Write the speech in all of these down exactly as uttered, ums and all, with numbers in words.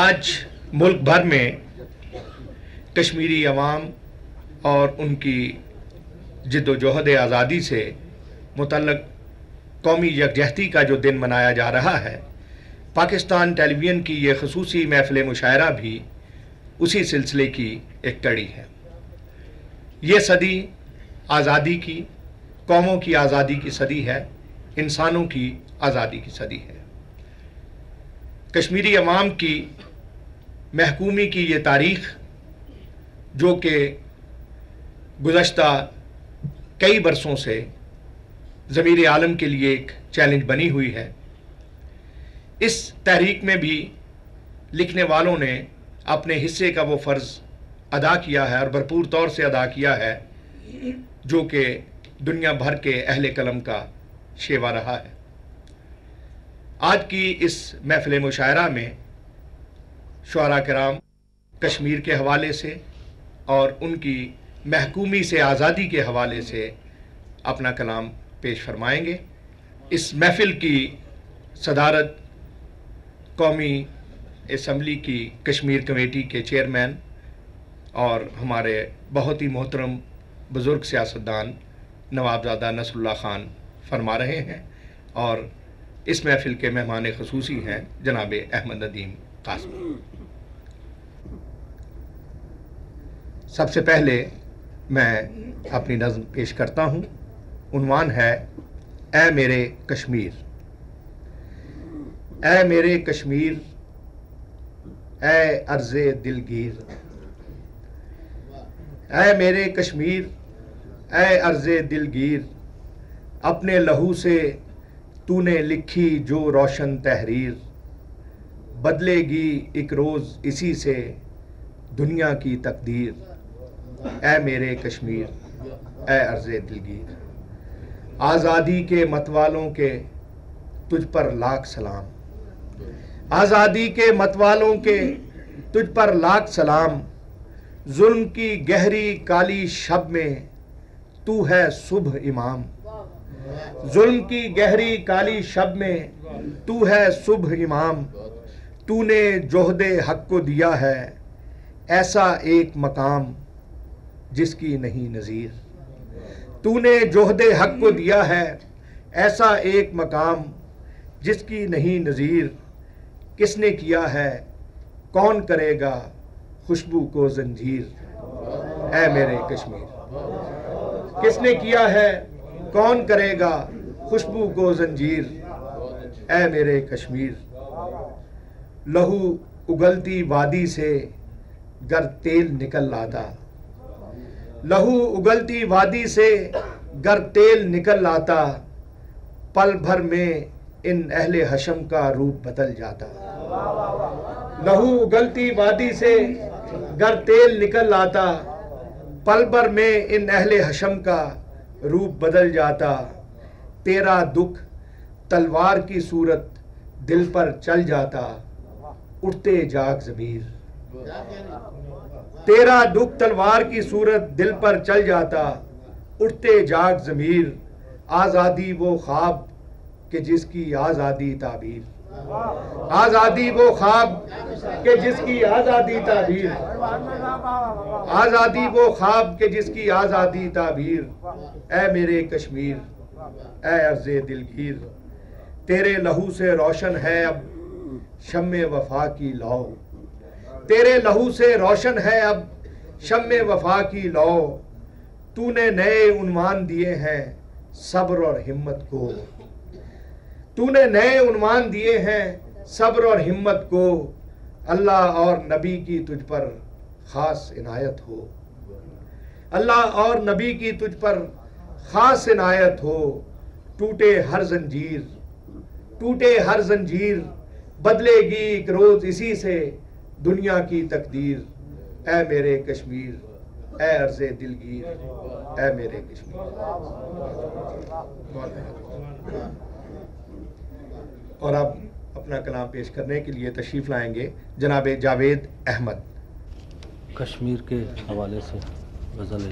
آج ملک بھر میں کشمیری عوام اور ان کی جد و جہد آزادی سے متعلق قومی یکجہتی کا جو دن منایا جا رہا ہے، پاکستان ٹیلی ویژن کی یہ خصوصی محفل مشاعرہ بھی اسی سلسلے کی ایک کڑی ہے۔ یہ صدی آزادی کی، قوموں کی آزادی کی صدی ہے، انسانوں کی آزادی کی صدی ہے۔ کشمیری عوام کی محکومی کی یہ تاریخ جو کہ گزشتہ کئی برسوں سے ضمیر عالم کے لیے ایک چیلنج بنی ہوئی ہے، اس تحریک میں بھی لکھنے والوں نے اپنے حصے کا وہ فرض ادا کیا ہے اور بھرپور طور سے ادا کیا ہے جو کہ دنیا بھر کے اہل قلم کا شیوا رہا ہے۔ آج کی اس محفل مشاعرہ میں شعراء کرام کشمیر کے حوالے سے اور ان کی محکومی سے آزادی کے حوالے سے اپنا کلام پیش فرمائیں گے۔ اس محفل کی صدارت قومی اسمبلی کی کشمیر کمیٹی کے چیئرمین اور ہمارے بہت ہی محترم بزرگ سیاستدان نوابزادہ نصر اللہ خان فرما رہے ہیں، اور اس محفل کے مہمان خصوصی ہیں جناب احمد ندیم قاسمی۔ سب سے پہلے میں اپنی نظم پیش کرتا ہوں، عنوان ہے اے میرے کشمیر۔ اے میرے کشمیر، اے ارض دلگیر، اے میرے کشمیر، اے ارض دلگیر، اپنے لہو سے تو نے لکھی جو روشن تحریر، بدلے گی ایک روز اسی سے دنیا کی تقدیر۔ اے میرے کشمیر، اے ارض دلگیر، آزادی کے متوالوں کے تجھ پر لاکھ سلام، آزادی کے متوالوں کے تجھ پر لاکھ سلام، ظلم کی گہری کالی شب میں تو ہے صبح امام، ظلم کی گہری کالی شب میں تو ہے صبح امام، تو نے جوہد حق کو دیا ہے ایسا ایک مقام جس کی نہیں نظیر، تو نے جوہد حق کو دیا ہے ایسا ایک مقام جس کی نہیں نظیر، کس نے کیا ہے کون کرے گا خوشبو کو زنجیر۔ اے میرے کشمیر، کس نے کیا ہے کون کرے گا خوشبو کو زنجیر۔ اے میرے کشمیر، لہو اگلتی وادی سے گر تیل نکل لاتا، لہو اگلتی وادی سے گر تیل نکل لاتا، پل بھر میں ان اہل حشم کا روپ بدل جاتا، لہو اگلتی وادی سے گر تیل نکل لاتا، پل بھر میں ان اہل حشم کا روپ بدل جاتا، تیرا دکھ تلوار کی صورت دل پر چل جاتا، اٹھتے جاگ ضمیر، تیرا دکھ تلوار کی صورت دل پر چل جاتا، اٹھتے جاگ ضمیر، آزادی وہ خواب کہ جس کی آزادی تعبیر، آزادی وہ خواب کہ جس کی آزادی تعبیر، آزادی وہ خواب کہ جس کی آزادی تعبیر۔ اے میرے کشمیر، اے ارض دلگیر، تیرے لہو سے روشن ہے اب شمع وفا کی لو، تیرے لہو سے روشن ہے اب شمع وفا کی لو، تو نے نئے عنوان دیے ہیں صبر اور ہمت کو، تو نے نئے عنوان دیے ہیں صبر اور ہمت کو، اللہ اور نبی کی تجھ پر خاص عنایت ہو، اللہ اور نبی کی تجھ پر خاص عنایت ہو، ٹوٹے ہر زنجیر، ٹوٹے ہر زنجیر، بدلے گی ایک روز اسی سے دنیا کی تقدیر۔ اے میرے کشمیر، اے ارض دلگیر، اے میرے کشمیر۔ اور اب اپنا کلام پیش کرنے کے لیے تشریف لائیں گے جناب جاوید احمد۔ کشمیر کے حوالے سے غزل ہے۔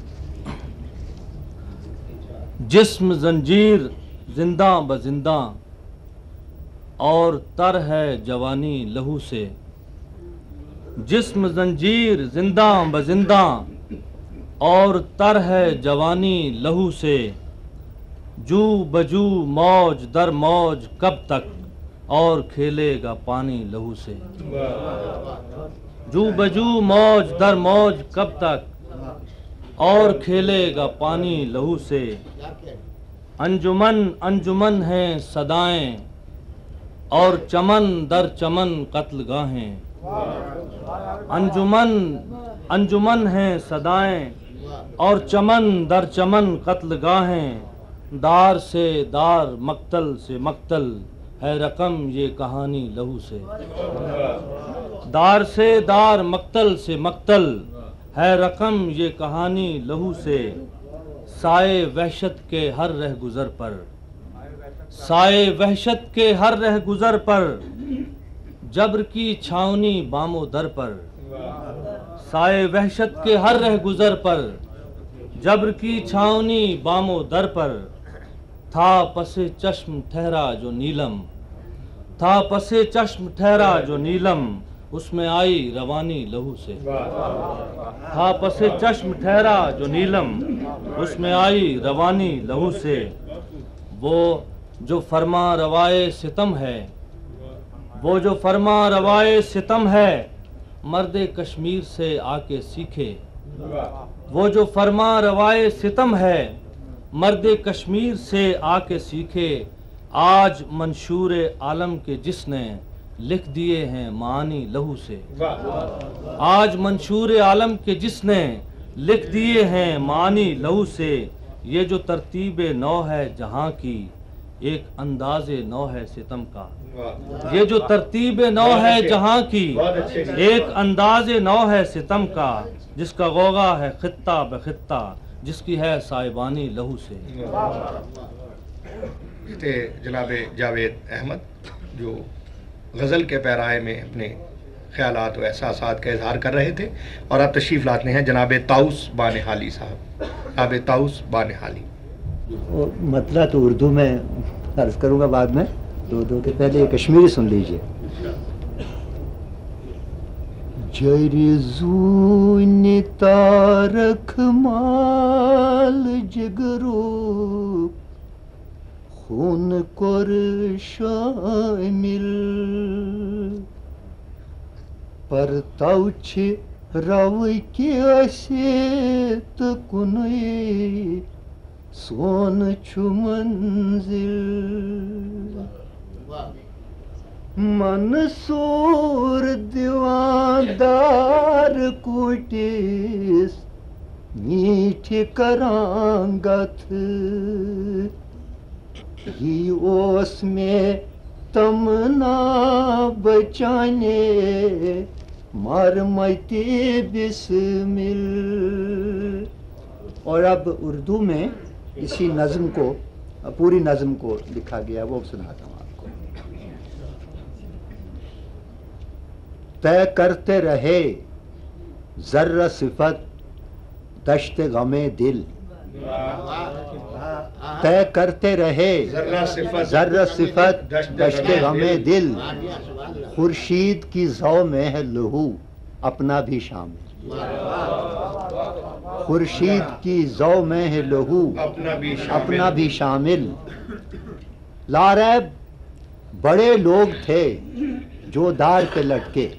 جسم زنجیر زندہ بزندہ اور تر ہے جوانی لہو سے، جسم زنجیر زنداں بزنداں اور تر ہے جوانی لہو سے، جو بجو موج در موج کب تک اور کھیلے گا پانی لہو سے، جو بجو موج در موج کب تک اور کھیلے گا پانی لہو سے، انجمن انجمن ہیں صدائیں اور چمن در چمن قتل گاہیں، انجمن انجمن ہیں صدائیں اور چمن در چمن قتل گاہیں، دار سے دار مقتل سے مقتل ہے رقم یہ کہانی لہو سے، دار سے دار مقتل سے مقتل ہے رقم یہ کہانی لہو سے، سائے وحشت کے ہر رہ گزر پر، سائے وحشت کے ہر رہ گزر پر، جبر کی چھاونی بام و در پر، سائے وحشت کے ہر رہ گزر پر، جبر کی چھاونی بام و در پر، تھا پس چشم ٹھہرا جو نیلم، تھا پس چشم ٹھہرا جو نیلم، اس میں آئی روانی لہو سے، تھا پس چشم ٹھہرا جو نیلم، اس میں آئی روانی لہو سے، وہ جو فرما روائے ستم ہے، وہ جو فرما روائے ستم ہے، مرد کشمیر سے آ کے سیکھے، وہ جو فرما روائے ستم ہے، مرد کشمیر سے آ کے سیکھے، آج منشور عالم کے جس نے لکھ دیے ہیں معانی لہو سے، آج منشور عالم کے جس نے لکھ دیے ہیں معانی لہو سے، یہ جو ترتیب نو ہے جہاں کی ایک انداز نو ہے ستم کا، یہ جو ترتیب نو ہے جہاں کی ایک انداز نو ہے ستم کا، جس کا غوغا ہے خطہ بخطہ، جس کی ہے سائبانی لہو سے۔ تھے جناب جاوید احمد جو غزل کے پیرائے میں اپنے خیالات و احساسات کا اظہار کر رہے تھے، اور آپ تشریف لاتے ہیں جناب طاؤس بانہالی صاحب، جناب طاؤس بانہالی۔ مطلع تو اردو میں عرض کروں گا بعد میں، دو دو کے پہلے کشمیری سن لیجئے۔ جری زون تارک مال جگرو خون کور شامل، پر تو چھ رو کیسے تو کنوئی سون چھو منزل، منصور دیواندار کوٹیس میٹھی کرانگت، ہی اوس میں تمنا بچانے مرمتی بسمل۔ اور اب اردو میں اسی نظم کو، پوری نظم کو لکھا گیا، وہ سناتا ہوں آپ کو۔ طے کرتے رہے ذرہ صفت دشت غم دل، طے کرتے رہے ذرہ صفت دشت غم دل، خورشید کی ضو میں ہے لہو اپنا بھی شامل، خورشید کی ضو میں ہے لہو اپنا بھی شامل، لاریب بڑے لوگ تھے جو دار پہ لٹکے،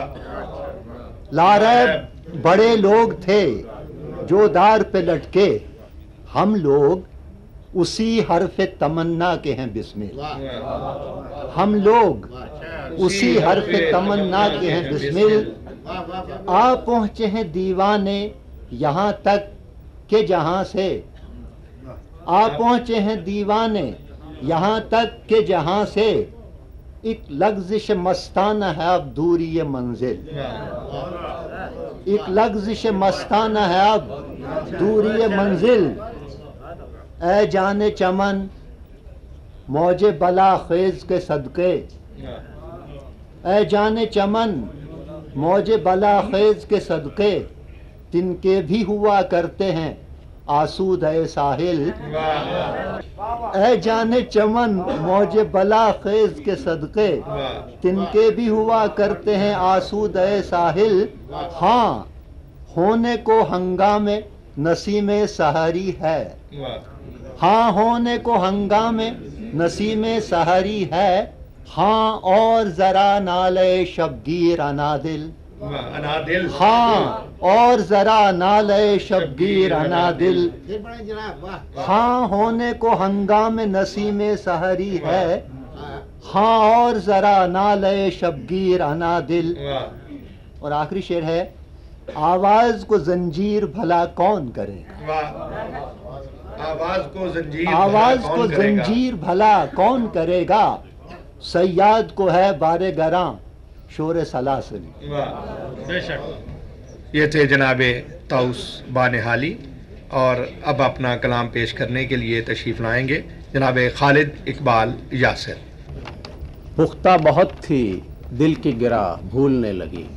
لاریب بڑے لوگ تھے جو دار پہ لٹکے، ہم لوگ اسی حرف تمنا کے ہیں بسمل، ہم لوگ اسی حرف تمنا کے ہیں بسمل، آ پہنچے ہیں دیوانے یہاں تک کہ جہاں سے، آ پہنچے ہیں دیوانے یہاں تک کہ جہاں سے، ایک لغزش مستانہ ہے اب دوری یہ منزل، ایک لغزش مستانہ ہے اب دوری یہ منزل، اے جان چمن موج بلا خیز کے صدقے، اے جان چمن موج بلا خیز کے صدقے، تن کے بھی ہوا کرتے ہیں آسودہ ساحل، اے جان چمن موج بلا خیز کے صدقے تن کے بھی ہوا کرتے ہیں آسودہ ساحل، ہاں ہونے کو ہنگام نسیم سحری ہے، ہاں ہونے کو ہنگام نسیم سحری ہے، ہاں اور ذرا نالے شبگیر انادل، ہاں اور ذرا نالے شبگیر انادل، ہاں ہونے کو ہنگام نسیم سحری ہے، ہاں اور ذرا نالے شبگیر انادل۔ اور آخری شعر ہے، آواز کو زنجیر بھلا کون کرے گا، آواز کو زنجیر آواز کو زنجیر بھلا کون کرے گا، سیاد کو ہے بار گراں شور سلاسل۔ بے شک یہ تھے جناب طاؤس بانہالی، اور اب اپنا کلام پیش کرنے کے لیے تشریف لائیں گے جناب خالد اقبال یاسر۔ پختہ بہت تھی دل کی گرا بھولنے لگی،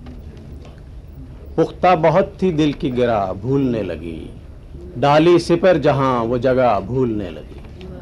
پختہ بہت تھی دل کی گرا بھولنے لگی، ڈالی سپر جہاں وہ جگہ بھولنے لگی،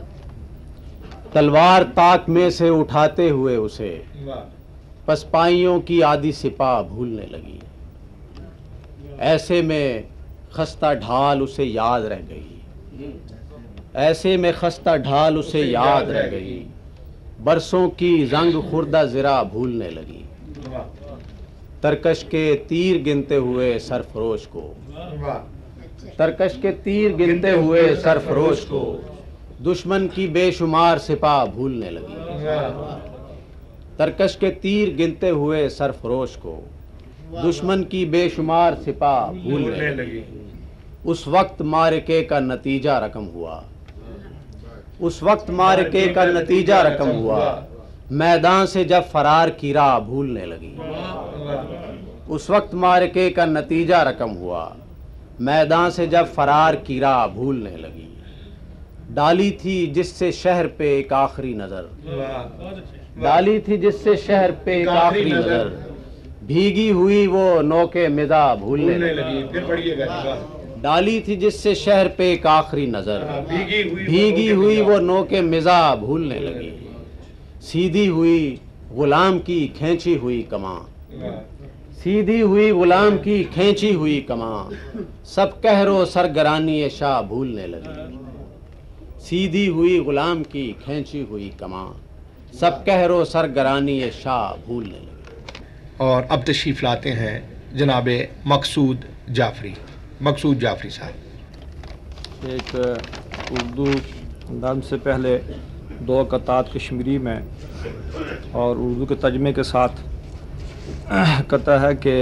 تلوار تاک میں سے اٹھاتے ہوئے اسے پسپائیوں کی آدھی سپاہ بھولنے لگی، ایسے میں خستہ ڈھال اسے یاد رہ گئی، ایسے میں خستہ ڈھال اسے یاد رہ گئی، برسوں کی زنگ خوردہ زرا بھولنے لگی، ترکش کے تیر گنتے ہوئے سرفروش کو، ترکش کے تیر گنتے ہوئے سرفروش کو، دشمن کی بے شمار سپاہ بھولنے لگی، ترکش کے تیر گنتے ہوئے سرفروش کو، دشمن کی بے شمار سپاہ بھولنے لگی، اس وقت معرکے کا نتیجہ رقم ہوا، اس وقت معرکے کا نتیجہ رقم ہوا، میدان سے جب فرار کی راہ بھولنے لگی، اس وقت معرکے کا نتیجہ رقم ہوا، میدان سے جب فرار کی راہ بھولنے لگی، ڈالی تھی جس سے شہر پہ ایک آخری نظر، ڈالی تھی جس سے شہر پہ ایک آخری نظر، بھیگی ہوئی وہ نوکے مزاح بھولنے لگی، ڈالی تھی جس سے شہر پہ ایک آخری نظر، بھیگی ہوئی وہ نوکے مزاح بھولنے لگی، سیدھی ہوئی غلام کی کھینچی ہوئی کماں، سیدھی ہوئی غلام کی کھینچی ہوئی کماں، سب قہر و سرگرانی شاہ بھولنے لگی، سیدھی ہوئی غلام کی کھینچی ہوئی کماں، سب قہر و سرگرانی شاہ بھولنے لگی۔ اور اب تشریف لاتے ہیں جناب مقصود جعفری، مقصود جعفری صاحب۔ ایک اردو نظم سے پہلے دو قطعات کشمیری میں اور اردو کے ترجمے کے ساتھ کہتا ہے کہ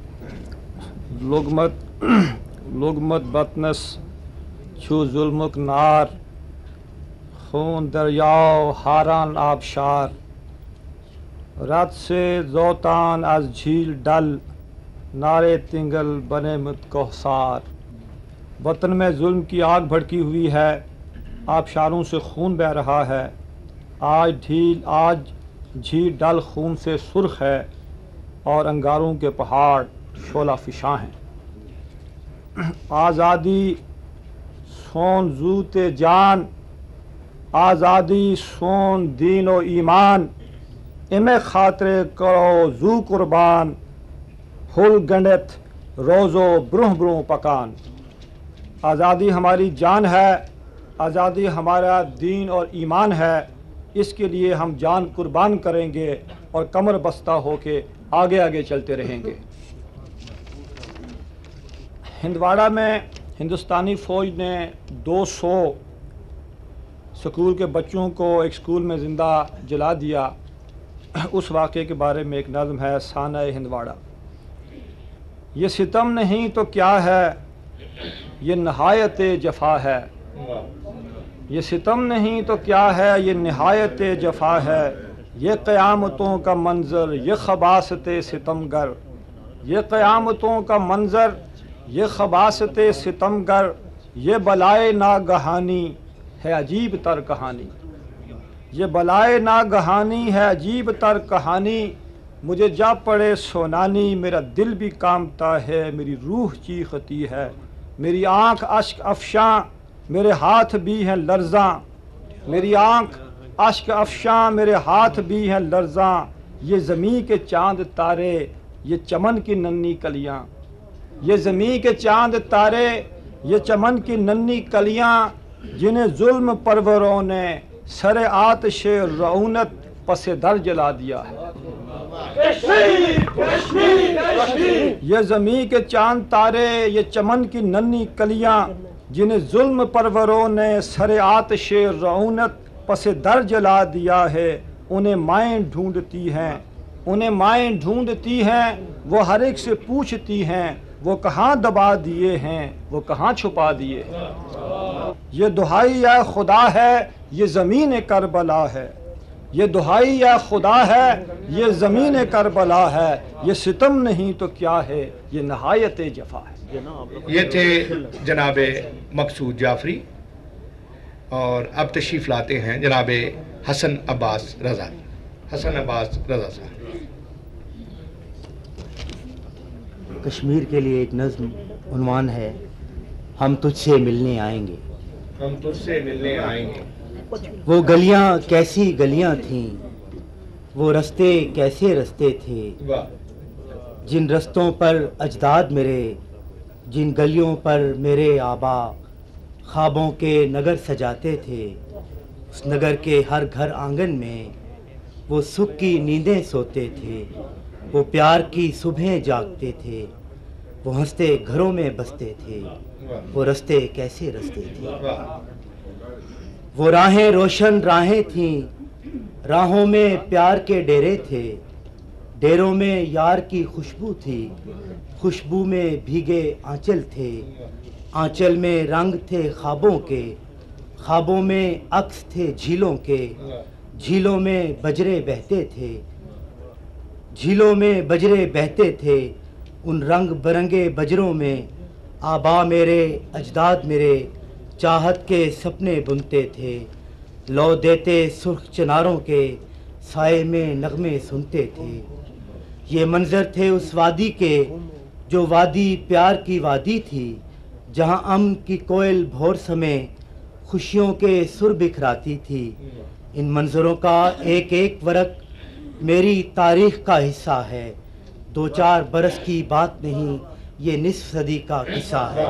لغمت لغمت بطنس چھو ظلمک نار، خون دریاو ہاران آبشار، رات سے زوتان از جھیل ڈل، نارے تنگل بنے مت کوثار، وطن میں ظلم کی آگ بھڑکی ہوئی ہے، آبشاروں سے خون بہہ رہا ہے، آج ڈھیل آج جھیل ڈل خون سے سرخ ہے، اور انگاروں کے پہاڑ شعلہ فشاں ہیں، آزادی سون زوت جان، آزادی سون دین و ایمان، امے خاطر کرو زو قربان، ہل گنڈت روزو بروہ بروہ پکان۔ آزادی ہماری جان ہے، آزادی ہمارا دین اور ایمان ہے، اس کے لیے ہم جان قربان کریں گے اور کمر بستہ ہو کے آگے آگے چلتے رہیں گے۔ ہندواڑہ میں ہندوستانی فوج نے دو سو سکول کے بچوں کو ایک سکول میں زندہ جلا دیا، اس واقعے کے بارے میں ایک نظم ہے، سانہ ہندواڑہ۔ یہ ستم نہیں تو کیا ہے، یہ نہایت جفا ہے، یہ ستم نہیں تو کیا ہے، یہ نہایت جفا ہے، یہ قیامتوں کا منظر، یہ خباثت ستمگر، یہ قیامتوں کا منظر، یہ خباثت ستمگر، یہ بلائے ناگہانی ہے عجیب تر کہانی، یہ بلائے ناگہانی ہے عجیب تر کہانی، مجھے جا پڑے سونانی، میرا دل بھی کامتا ہے، میری روح چیختی ہے، میری آنکھ اشک افشاں، میرے ہاتھ بھی ہیں لرزاں، میری آنکھ اشک افشاں، میرے ہاتھ بھی ہیں لرزاں، یہ زمین کے چاند تارے، یہ چمن کی ننھی کلیاں، یہ زمین کے چاند تارے، یہ چمن کی ننھی کلیاں، جنہیں ظلم پروروں نے سر آتش رعونت پس در جلا دیا ہے۔ یہ زمین کے چاند تارے، یہ چمن کی ننھی کلیاں، جنہیں ظلم پروروں نے سر آتش رعونت پس در جلا دیا ہے، انہیں مائیں ڈھونڈتی ہیں، انہیں مائیں ڈھونڈتی ہیں، وہ ہر ایک سے پوچھتی ہیں، وہ کہاں دبا دیے ہیں، وہ کہاں چھپا دیے ہیں۔ یہ دہائی اے خدا ہے، یہ زمین کربلا ہے، یہ دہائی اے خدا ہے، یہ زمین کربلا ہے، یہ ستم نہیں تو کیا ہے، یہ نہایت جفا ہے۔ یہ تھے جناب مقصود جعفری، اور اب تشریف لاتے ہیں جناب حسن عباس رضا۔ حسن عباس رضا صاحب۔ کشمیر کے لیے ایک نظم عنوان ہے، ہم تجھ سے ملنے آئیں گے۔ ہم تجھ سے ملنے آئیں گے۔ وہ گلیاں کیسی گلیاں تھیں، وہ رستے کیسے رستے تھے، جن رستوں پر اجداد میرے، جن گلیوں پر میرے آبا خوابوں کے نگر سجاتے تھے۔ اس نگر کے ہر گھر آنگن میں وہ سکھ کی نیندیں سوتے تھے، وہ پیار کی صبحیں جاگتے تھے، وہ ہنستے گھروں میں بستے تھے، وہ رستے کیسے رستے تھے۔ وہ راہیں روشن راہیں تھیں، راہوں میں پیار کے ڈیرے تھے، ڈیروں میں یار کی خوشبو تھی، خوشبو میں بھیگے آنچل تھے، آنچل میں رنگ تھے خوابوں کے، خوابوں میں عکس تھے جھیلوں کے، جھیلوں میں بجرے بہتے تھے، جھیلوں میں بجرے بہتے تھے، ان رنگ برنگے بجروں میں آبا میرے اجداد میرے چاہت کے سپنے بنتے تھے، لو دیتے سرخ چناروں کے سائے میں نغمے سنتے تھے۔ یہ منظر تھے اس وادی کے جو وادی پیار کی وادی تھی، جہاں امن کی کوئل بھور سمے خوشیوں کے سر بکھراتی تھی۔ ان منظروں کا ایک ایک ورق میری تاریخ کا حصہ ہے، دو چار برس کی بات نہیں، یہ نصف صدی کا قصہ ہے۔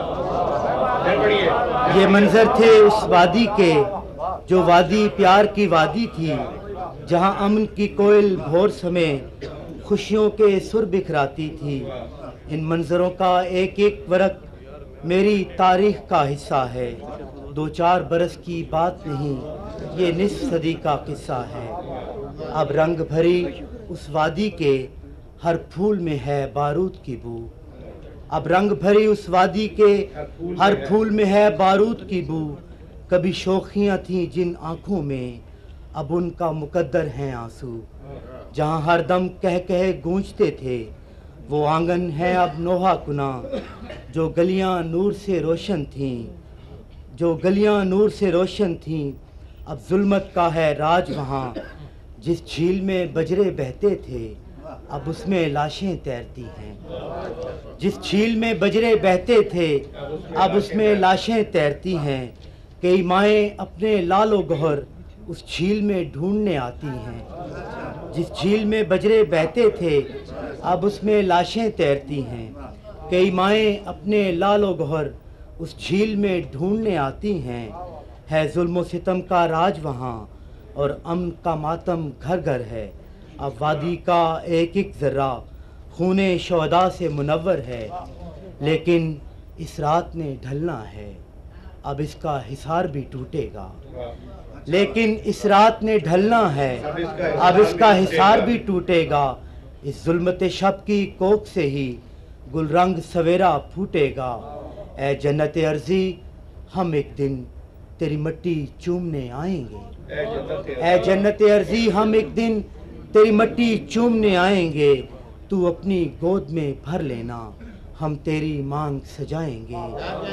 یہ منظر تھے اس وادی کے جو وادی پیار کی وادی تھی، جہاں امن کی کوئل بھور سمے خوشیوں کے سر بکھراتی تھی۔ ان منظروں کا ایک ایک ورق میری تاریخ کا حصہ ہے، دو چار برس کی بات نہیں، یہ نصف صدی کا قصہ ہے۔ اب رنگ بھری اس وادی کے ہر پھول میں ہے بارود کی بو، اب رنگ بھری اس وادی کے ہر پھول میں ہے بارود کی بو، کبھی شوخیاں تھیں جن آنکھوں میں اب ان کا مقدر ہیں آنسو، جہاں ہر دم کہہ کہہ گونجتے تھے وہ آنگن ہے اب نوحہ کنا، جو گلیاں نور سے روشن تھیں، جو گلیاں نور سے روشن تھیں، اب ظلمت کا ہے راج وہاں، جس جھیل میں بجرے بہتے تھے اب اس میں لاشیں تیرتی ہیں، جس جھیل میں بجرے بہتے تھے اب اس میں لاشیں تیرتی ہیں، کئی مائیں اپنے لال و گوہر اس جھیل میں ڈھونڈنے آتی ہیں، جس جھیل میں بجرے بہتے تھے اب اس میں لاشیں تیرتی ہیں، کئی مائیں اپنے لال و گوہر اس جھیل میں ڈھونڈنے آتی ہیں، ہے ظلم و ستم کا راج وہاں اور امن کا ماتم گھر گھر ہے، اب وادی کا ایک ایک ذرہ خون شہداء سے منور ہے، لیکن اس رات نے ڈھلنا ہے، اب اس کا حصار بھی ٹوٹے گا، لیکن اس رات نے ڈھلنا ہے، اب اس کا حصار بھی ٹوٹے گا، اس ظلمت شب کی کوکھ سے ہی گل رنگ سویرا پھوٹے گا، اے جنت ارضی ہم ایک دن تیری مٹی چومنے آئیں گے، اے جنت ارضی ہم ایک دن تیری مٹی چومنے آئیں گے، تو اپنی گود میں بھر لینا ہم تیری مانگ سجائیں گے،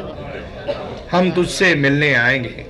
ہم تجھ سے ملنے آئیں گے۔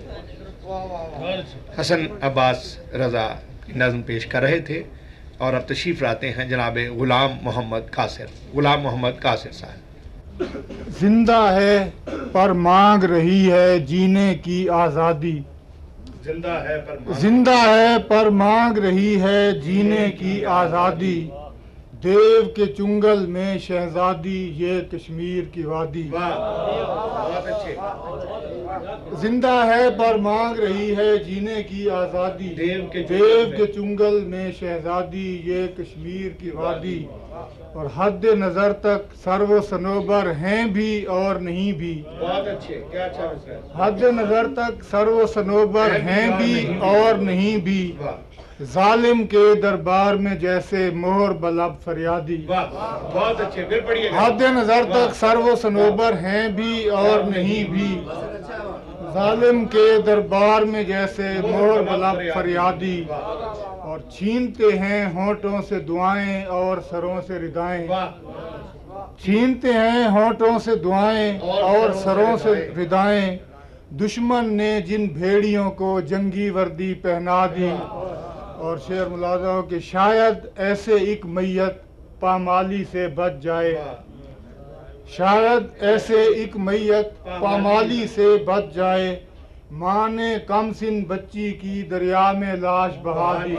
حسن عباس رضا نظم پیش کر رہے تھے، اور اب تشریف لاتے ہیں جناب غلام محمد قاصر۔ غلام محمد قاصر صاحب۔ زندہ ہے پر مانگ رہی ہے جینے کی آزادی، زندہ ہے پر مانگ زندہ ہے پر مانگ رہی ہے جینے کی آزادی، دیو کے چنگل میں شہزادی یہ کشمیر کی وادی۔ واہ بہت اچھے۔ زندہ ہے پر مانگ رہی ہے جینے کی آزادی، دیو کے دیو کے چنگل میں شہزادی یہ کشمیر کی وادی، اور حد نظر تک سر و سنوبر ہیں بھی اور نہیں بھی، بہت اچھے، کیا اچھا مسئلہ ہے۔ حد نظر تک سر و سنوبر ہیں بھی اور نہیں بھی، ظالم کے دربار میں جیسے مہر بلب فریادی۔ واہ بہت اچھے، پھر پڑھیے گا۔ حد نظر تک سر و سنوبر ہیں بھی اور نہیں بھی، ظالم کے دربار میں جیسے مہر بلب فریادی، اور چھینتے ہیں ہونٹوں سے دعائیں اور سروں سے ردائیں، چھینتے ہیں ہونٹوں سے دعائیں اور سروں سے ردائیں، دشمن نے جن بھیڑیوں کو جنگی وردی پہنا دی، اور شعر ملاحظہ ہو کہ شاید ایسے ایک میت پامالی سے بچ جائے، شاید ایسے ایک میت پامالی سے بچ جائے، ماں نے کم سن بچی کی دریا میں لاش بہا دی،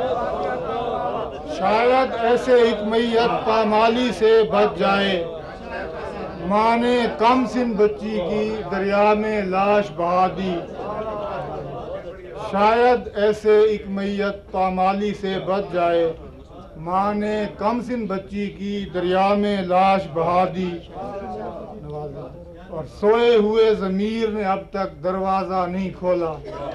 شاید ایسے ایک میت پامالی سے بچ جائے، ماں نے کم سن بچی کی دریا میں لاش بہا دی، شاید ایسے ایک میت پامالی سے بچ جائے، ماں نے کم سن بچی کی دریا میں لاش بہا دی، اور سوئے ہوئے ضمیر نے اب تک دروازہ نہیں کھولا،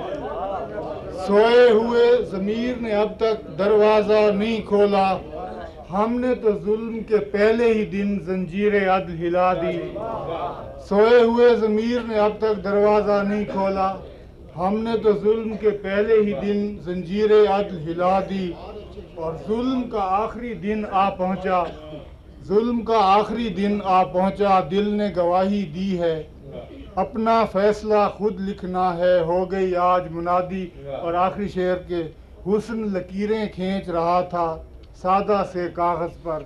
سوئے ہوئے ضمیر نے اب تک دروازہ نہیں کھولا، ہم نے تو ظلم کے پہلے ہی دن زنجیر عدل ہلا دی، سوئے ہوئے ضمیر نے اب تک دروازہ نہیں کھولا، ہم نے تو ظلم کے پہلے ہی دن زنجیر عدل ہلا دی، اور ظلم کا آخری دن آ پہنچا، ظلم کا آخری دن آ پہنچا، دل نے گواہی دی ہے، اپنا فیصلہ خود لکھنا ہے، ہو گئی آج منادی۔ اور آخری شعر کے حسن لکیریں کھینچ رہا تھا سادہ سے کاغذ پر،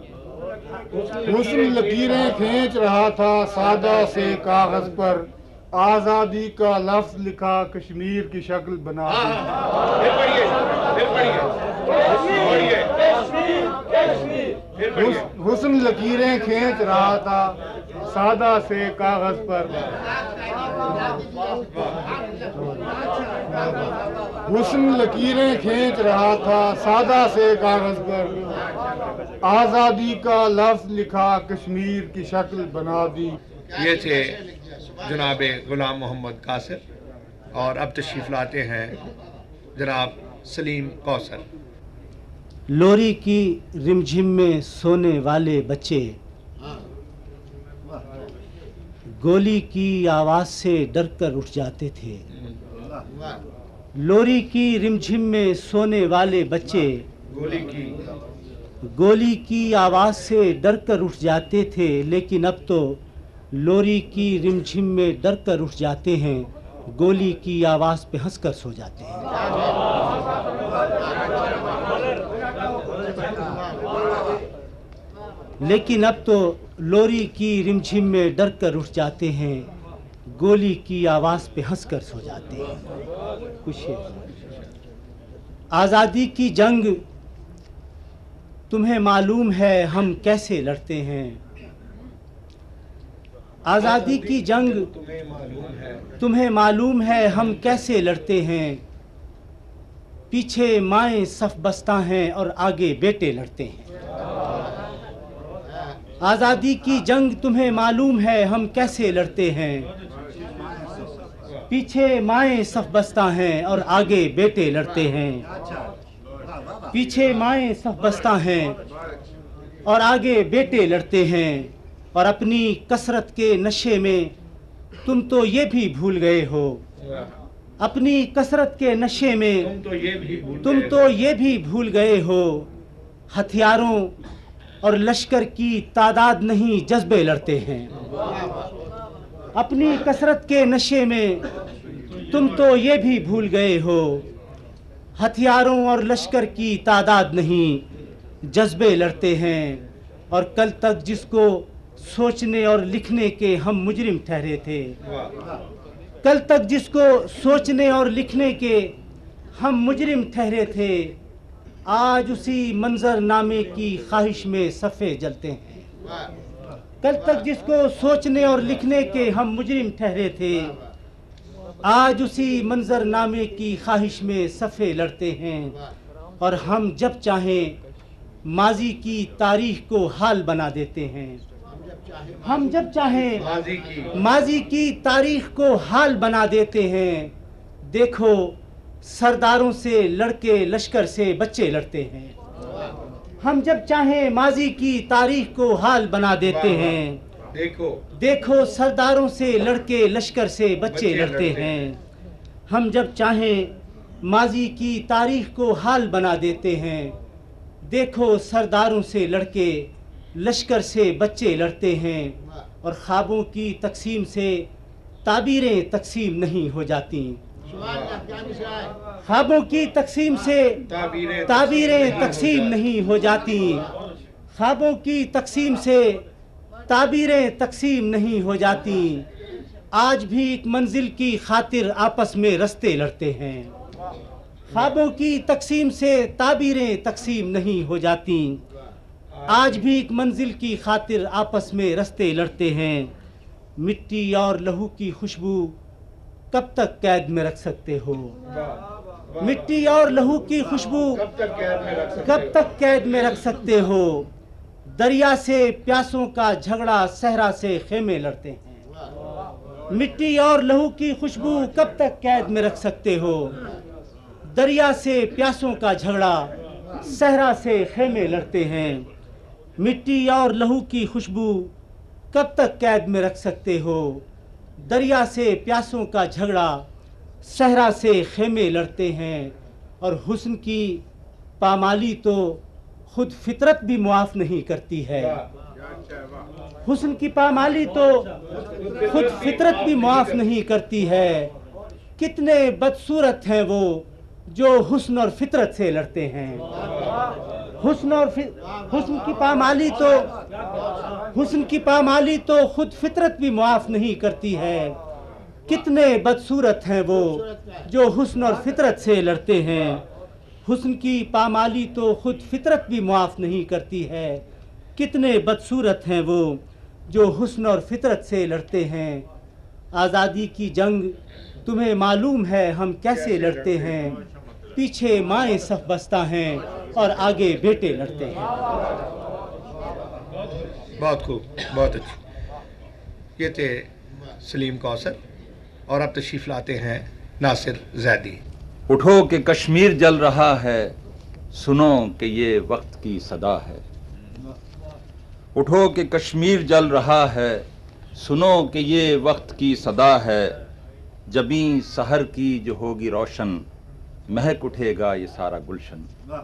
حسن لکیریں کھینچ رہا تھا سادہ سے کاغذ پر، آزادی کا لفظ لکھا کشمیر کی شکل بنا دی۔ پھر پڑھیے، پھر پڑھیے، پھر پڑھیے۔ حسن لکیریں کھینچ رہا تھا سادہ سے کاغذ پر، حسن لکیریں کھینچ رہا تھا سادہ سے کاغذ پر، آزادی کا لفظ لکھا کشمیر کی شکل بنا دی۔ یہ تھے جناب غلام محمد قاصر، اور اب تشریف لاتے ہیں جناب سلیم کوثر۔ لوری کی رمجھم میں سونے والے بچے گولی کی آواز سے ڈر کر اٹھ جاتے تھے، لوری کی رمجھم میں سونے والے بچے گولی کی گولی کی آواز سے ڈر کر اٹھ جاتے تھے، لیکن اب تو لوری کی رمجھم میں ڈر کر اٹھ جاتے ہیں، گولی کی آواز پہ ہنس کر سو جاتے ہیں۔ لیکن اب تو لوری کی رمجھم میں ڈر کر اٹھ جاتے ہیں، گولی کی آواز پہ ہنس کر سو جاتے ہیں۔ کچھ آزادی کی جنگ تمہیں معلوم ہے ہم کیسے لڑتے ہیں، آزادی کی جنگ تمہیں معلوم ہے ہم کیسے لڑتے ہیں، پیچھے مائیں صف بستہ ہیں اور آگے بیٹے لڑتے ہیں۔ آزادی کی جنگ تمہیں معلوم ہے ہم کیسے لڑتے ہیں، پیچھے مائیں صف بستہ ہیں اور آگے بیٹے لڑتے ہیں، پیچھے مائیں صف بستہ ہیں اور آگے بیٹے لڑتے ہیں، اور اپنی کثرت کے نشے میں تم تو یہ بھی بھول گئے ہو، اپنی کثرت کے نشے میں تم تو یہ بھی بھول گئے ہو، ہتھیاروں اور لشکر کی تعداد نہیں جذبے لڑتے ہیں، اپنی کثرت کے نشے میں تم تو یہ بھی بھول گئے ہو، ہتھیاروں اور لشکر کی تعداد نہیں جذبے لڑتے ہیں، اور کل تک جس کو سوچنے اور لکھنے کے ہم مجرم ٹھہرے تھے، کل تک جس کو سوچنے اور لکھنے کے ہم مجرم ٹھہرے تھے، آج اسی منظر نامے کی خواہش میں صفے جلتے ہیں۔ کل تک جس کو سوچنے اور لکھنے کے ہم مجرم ٹھہرے تھے، آج اسی منظر نامے کی خواہش میں صفے لڑتے ہیں، اور ہم جب چاہیں ماضی کی تاریخ کو حال بنا دیتے ہیں۔ ہم جب چاہیں ماضی کی تاریخ کو حال بنا دیتے ہیں۔ دیکھو سرداروں سے لڑکے لشکر سے بچے لڑتے ہیں۔ ہم جب چاہیں ماضی کی تاریخ کو حال بنا دیتے ہیں۔ دیکھو دیکھو سرداروں سے لڑکے لشکر سے بچے لڑتے ہیں۔ ہم جب چاہیں ماضی کی تاریخ کو حال بنا دیتے ہیں۔ دیکھو سرداروں سے لڑکے لشکر سے بچے لڑتے ہیں، اور خوابوں کی تقسیم سے تعبیریں تقسیم نہیں ہو جاتی۔ خوابوں کی تقسیم سے تعبیریں تقسیم نہیں ہو جاتی۔ خوابوں کی تقسیم سے تعبیریں تقسیم نہیں ہو جاتی۔ آج بھی ایک منزل کی خاطر آپس میں رستے لڑتے ہیں۔ خوابوں کی تقسیم سے تعبیریں تقسیم نہیں ہو جاتی۔ آج بھی ایک منزل کی خاطر آپس میں رستے لڑتے ہیں۔ مٹی اور لہو کی خوشبو کب تک قید میں رکھ سکتے ہو؟ مٹی اور لہو کی خوشبو کب تک قید میں رکھ سکتے ہو؟ دریا سے پیاسوں کا جھگڑا صحرا سے خیمے لڑتے ہیں۔ مٹی اور لہو کی خوشبو کب تک قید میں رکھ سکتے ہو؟ دریا سے پیاسوں کا جھگڑا صحرا سے خیمے لڑتے ہیں۔ مٹی اور لہو کی خوشبو کب تک قید میں رکھ سکتے ہو؟ دریا سے پیاسوں کا جھگڑا صحرا سے خیمے لڑتے ہیں، اور حسن کی پامالی تو خود فطرت بھی معاف نہیں کرتی ہے۔ حسن کی پامالی تو خود فطرت بھی معاف نہیں کرتی ہے۔ کتنے بدصورت ہیں وہ جو حسن اور فطرت سے لڑتے ہیں۔ حسن اور حسن کی پامالی تو حسن کی پامالی تو خود فطرت بھی معاف نہیں کرتی ہے۔ کتنے بدصورت ہیں وہ جو حسن اور فطرت سے لڑتے ہیں۔ حسن کی پامالی تو خود فطرت بھی معاف نہیں کرتی ہے۔ کتنے بدصورت ہیں وہ جو حسن اور فطرت سے لڑتے ہیں۔ آزادی کی جنگ تمہیں معلوم ہے ہم کیسے لڑتے ہیں۔ پیچھے مائیں صف بستہ ہیں اور آگے بیٹے لڑتے ہیں۔ بہت خوب، بہت اچھی۔ یہ تھے سلیم کوثر، اور اب تشریف لاتے ہیں ناصر زیدی۔ اٹھو کہ کشمیر جل رہا ہے، سنو کہ یہ وقت کی صدا ہے۔ اٹھو کہ کشمیر جل رہا ہے، سنو کہ یہ وقت کی صدا ہے۔ جبیں سحر کی جو ہوگی روشن، مہک اٹھے گا یہ سارا گلشن۔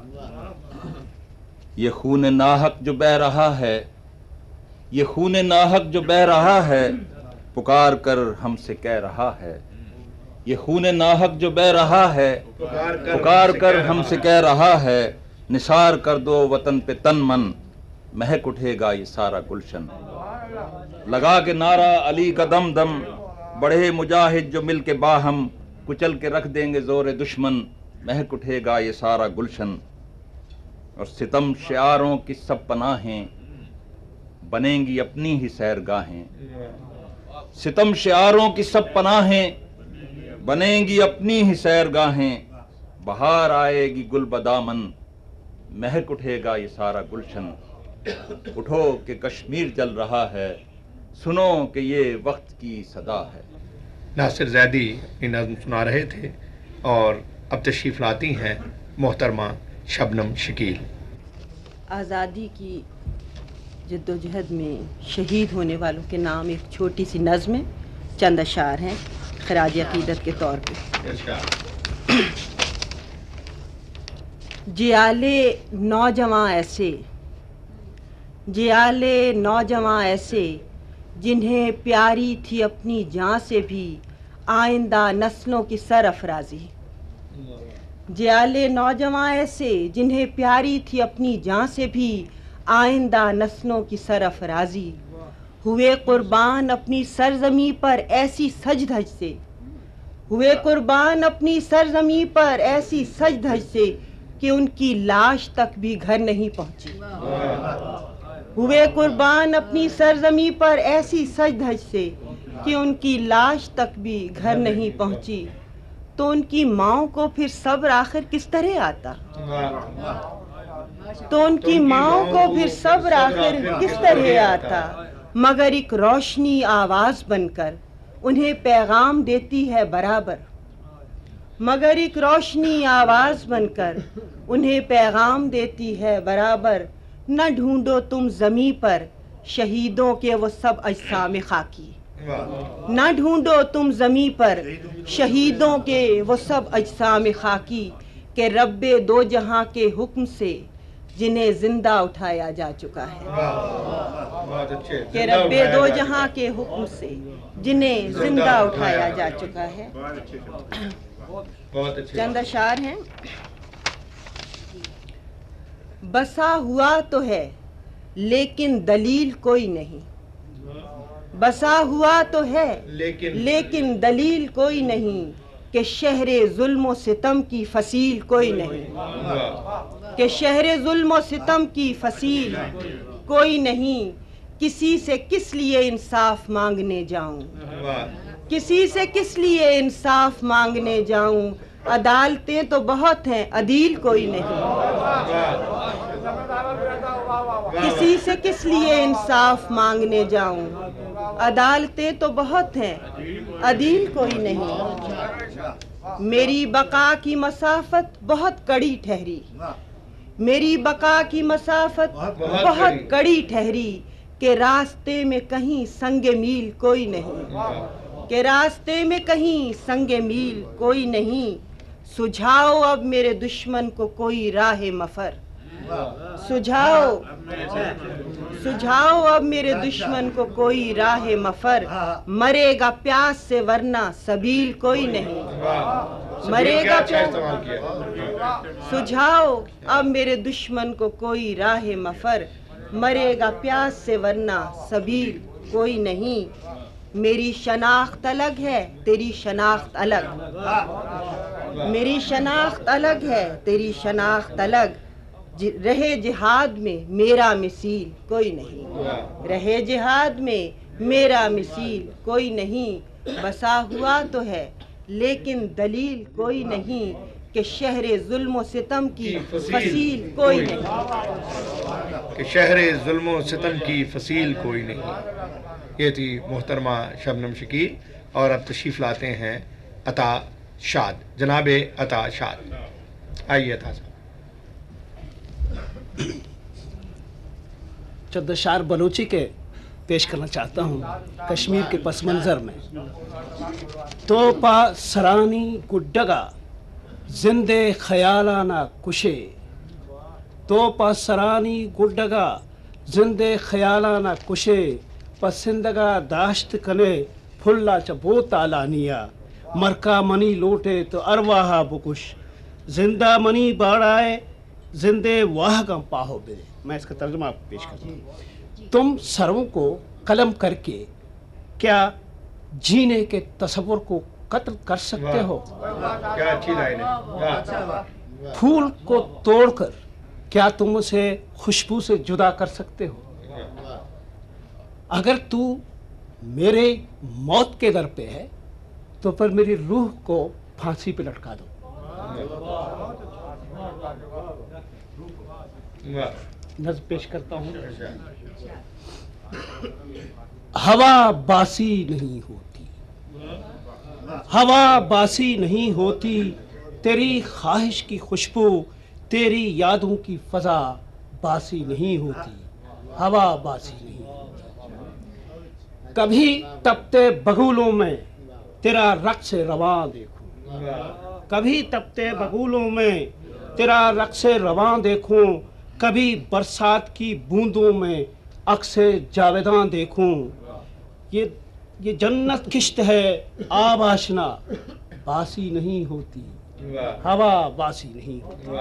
یہ خون ناحق جو بہہ رہا ہے، یہ خون ناحق جو بہہ رہا ہے، پکار کر ہم سے کہہ رہا ہے۔ یہ خون ناحق جو بہہ رہا ہے، پکار کر ہم سے کہہ رہا ہے۔ نثار کر دو وطن پہ تن من، مہک اٹھے گا یہ سارا گلشن۔ لگا کے نعرہ علی کا دم دم، بڑھے مجاہد جو مل کے باہم، کچل کے رکھ دیں گے زور دشمن، مہک اٹھے گا یہ سارا گلشن۔ اور ستم شعاروں کی سب پناہیں، بنیں گی اپنی ہی سیرگاہیں۔ ستم شعاروں کی سب پناہیں، بنیں گی اپنی ہی سیرگاہیں۔ بہار آئے گی گل بدامن، مہک اٹھے گا یہ سارا گلشن۔ اٹھو کہ کشمیر جل رہا ہے، سنو کہ یہ وقت کی صدا ہے۔ ناصر زیدی یہ نظم سنا رہے تھے، اور اب تشریف لاتی ہیں محترمہ شبنم شکیل۔ آزادی کی جد و جہد میں شہید ہونے والوں کے نام ایک چھوٹی سی نظم ہے، چند اشعار ہیں خراج عقیدت کے طور پہ۔ جیالے نوجواں ایسے، جیالے نوجواں ایسے، جنہیں پیاری تھی اپنی جان سے بھی آئندہ نسلوں کی سرافرازی۔ جیالے نوجواں ایسے، جنہیں پیاری تھی اپنی جان سے بھی آئندہ نسلوں کی سرافرازی، ہوئے قربان اپنی سرزمیں پر ایسی سج دھج سے ہوئے قربان اپنی سرزمین پر ایسی سج دھج سے کہ ان کی لاش تک بھی گھر نہیں پہنچی. ہوئے قربان اپنی سرزمین پر ایسی سج دھج سے کہ ان کی لاش تک بھی گھر نہیں پہنچی. تو ان کی ماؤں کو پھر صبر آخر کس طرح آتا؟ تو ان کی ماؤں کو پھر صبر آخر کس طرح آتا؟ مگر ایک روشنی آواز بن کر انہیں پیغام دیتی ہے برابر. مگر ایک روشنی آواز بن کر انہیں پیغام دیتی ہے برابر. نہ ڈھونڈو تم زمیں پر شہیدوں کے وہ سب اجسام خاکی. نہ ڈھونڈو تم زمیں پر شہیدوں کے وہ سب اجسام خاکی کہ رب دو جہاں کے حکم سے جنہیں زندہ اٹھایا جا چکا ہے. کہ رب دو جہاں کے حکم سے جنہیں زندہ اٹھایا جا چکا ہے. چند اشعار ہیں. بسا ہوا تو ہے لیکن دلیل کوئی نہیں. بسا ہوا تو ہے لیکن دلیل کوئی نہیں کہ شہر ظلم و ستم کی فصیل کوئی نہیں. کہ شہر ظلم و ستم کی فصیل کوئی نہیں. کسی سے کس لیے انصاف مانگنے جاؤں. کسی سے کس لیے انصاف مانگنے جاؤں. عدالتیں تو بہت ہیں عدیل کوئی نہیں. کسی سے کس لیے انصاف مانگنے جاؤں. عدالتیں تو بہت ہیں عدیل کوئی نہیں. میری بقا کی مسافت بہت کڑی ٹھہری. میری بقا کی مسافت بہت کڑی ٹھہری کہ راستے میں کہیں سنگ میل کوئی نہیں. کہ راستے میں کہیں سنگ میل کوئی نہیں. سجھاؤ اب میرے دشمن کو کوئی راہ مفر. سجھاؤ سجھاؤ اب میرے دشمن کو کوئی راہ مفر. مرے گا پیاس سے ورنہ سبیل کوئی نہیں. مرے گا سجھاؤ اب میرے دشمن کو کوئی راہ مفر. مرے گا پیاس سے ورنہ سبیل کوئی نہیں. میری شناخت الگ ہے تیری شناخت الگ. میری شناخت الگ ہے تیری شناخت الگ. رہے جہاد میں میرا مثیل کوئی نہیں. رہے جہاد میں میرا مثیل کوئی نہیں. بسا ہوا تو ہے لیکن دلیل کوئی نہیں کہ شہر ظلم و ستم کی فصیل کوئی نہیں. کہ شہر ظلم و ستم کی فصیل کوئی نہیں. یہ تھی محترمہ شبنم شکیل. اور اب تشریف لاتے ہیں عطا شاد، جناب عطا شاد. آئیے عطا صاحب. چند اشعار بلوچی کے پیش کرنا چاہتا ہوں کشمیر کے پس منظر میں. تو پا سرانی گڈگا زندے خیالانہ کشے. تو پا سرانی گڈگا زندے خیالانہ کشے. پسندگا داشت کنے پھلا چبو تالانیا. مرکا منی لوٹے تو ارواہا بکش. زندہ منی باڑائے زندے واہ گم پاہو برے. میں اس کا ترجمہ آپ کو پیش کرتا ہوں. تم سروں کو قلم کر کے کیا جینے کے تصور کو قتل کر سکتے ہو؟ کیا اچھی لائن ہے. پھول کو توڑ کر کیا تم اسے خوشبو سے جدا کر سکتے ہو؟ اگر تو میرے موت کے در پہ ہے تو پھر میری روح کو پھانسی پہ لٹکا دو. نظم پیش کرتا ہوں. ہوا باسی نہیں ہوتی. ہوا باسی نہیں ہوتی. تیری خواہش کی خوشبو تیری یادوں کی فضا باسی نہیں ہوتی. ہوا باسی نہیں ہوتی. کبھی تپتے بگولوں میں تیرا رقص رواں دیکھوں. کبھی تپتے بگولوں میں تیرا رقص رواں دیکھوں. کبھی برسات کی بوندوں میں عکس جاویداں دیکھوں. یہ یہ جنت کشت ہے آب آشنا باسی نہیں ہوتی. ہوا باسی نہیں ہوتی.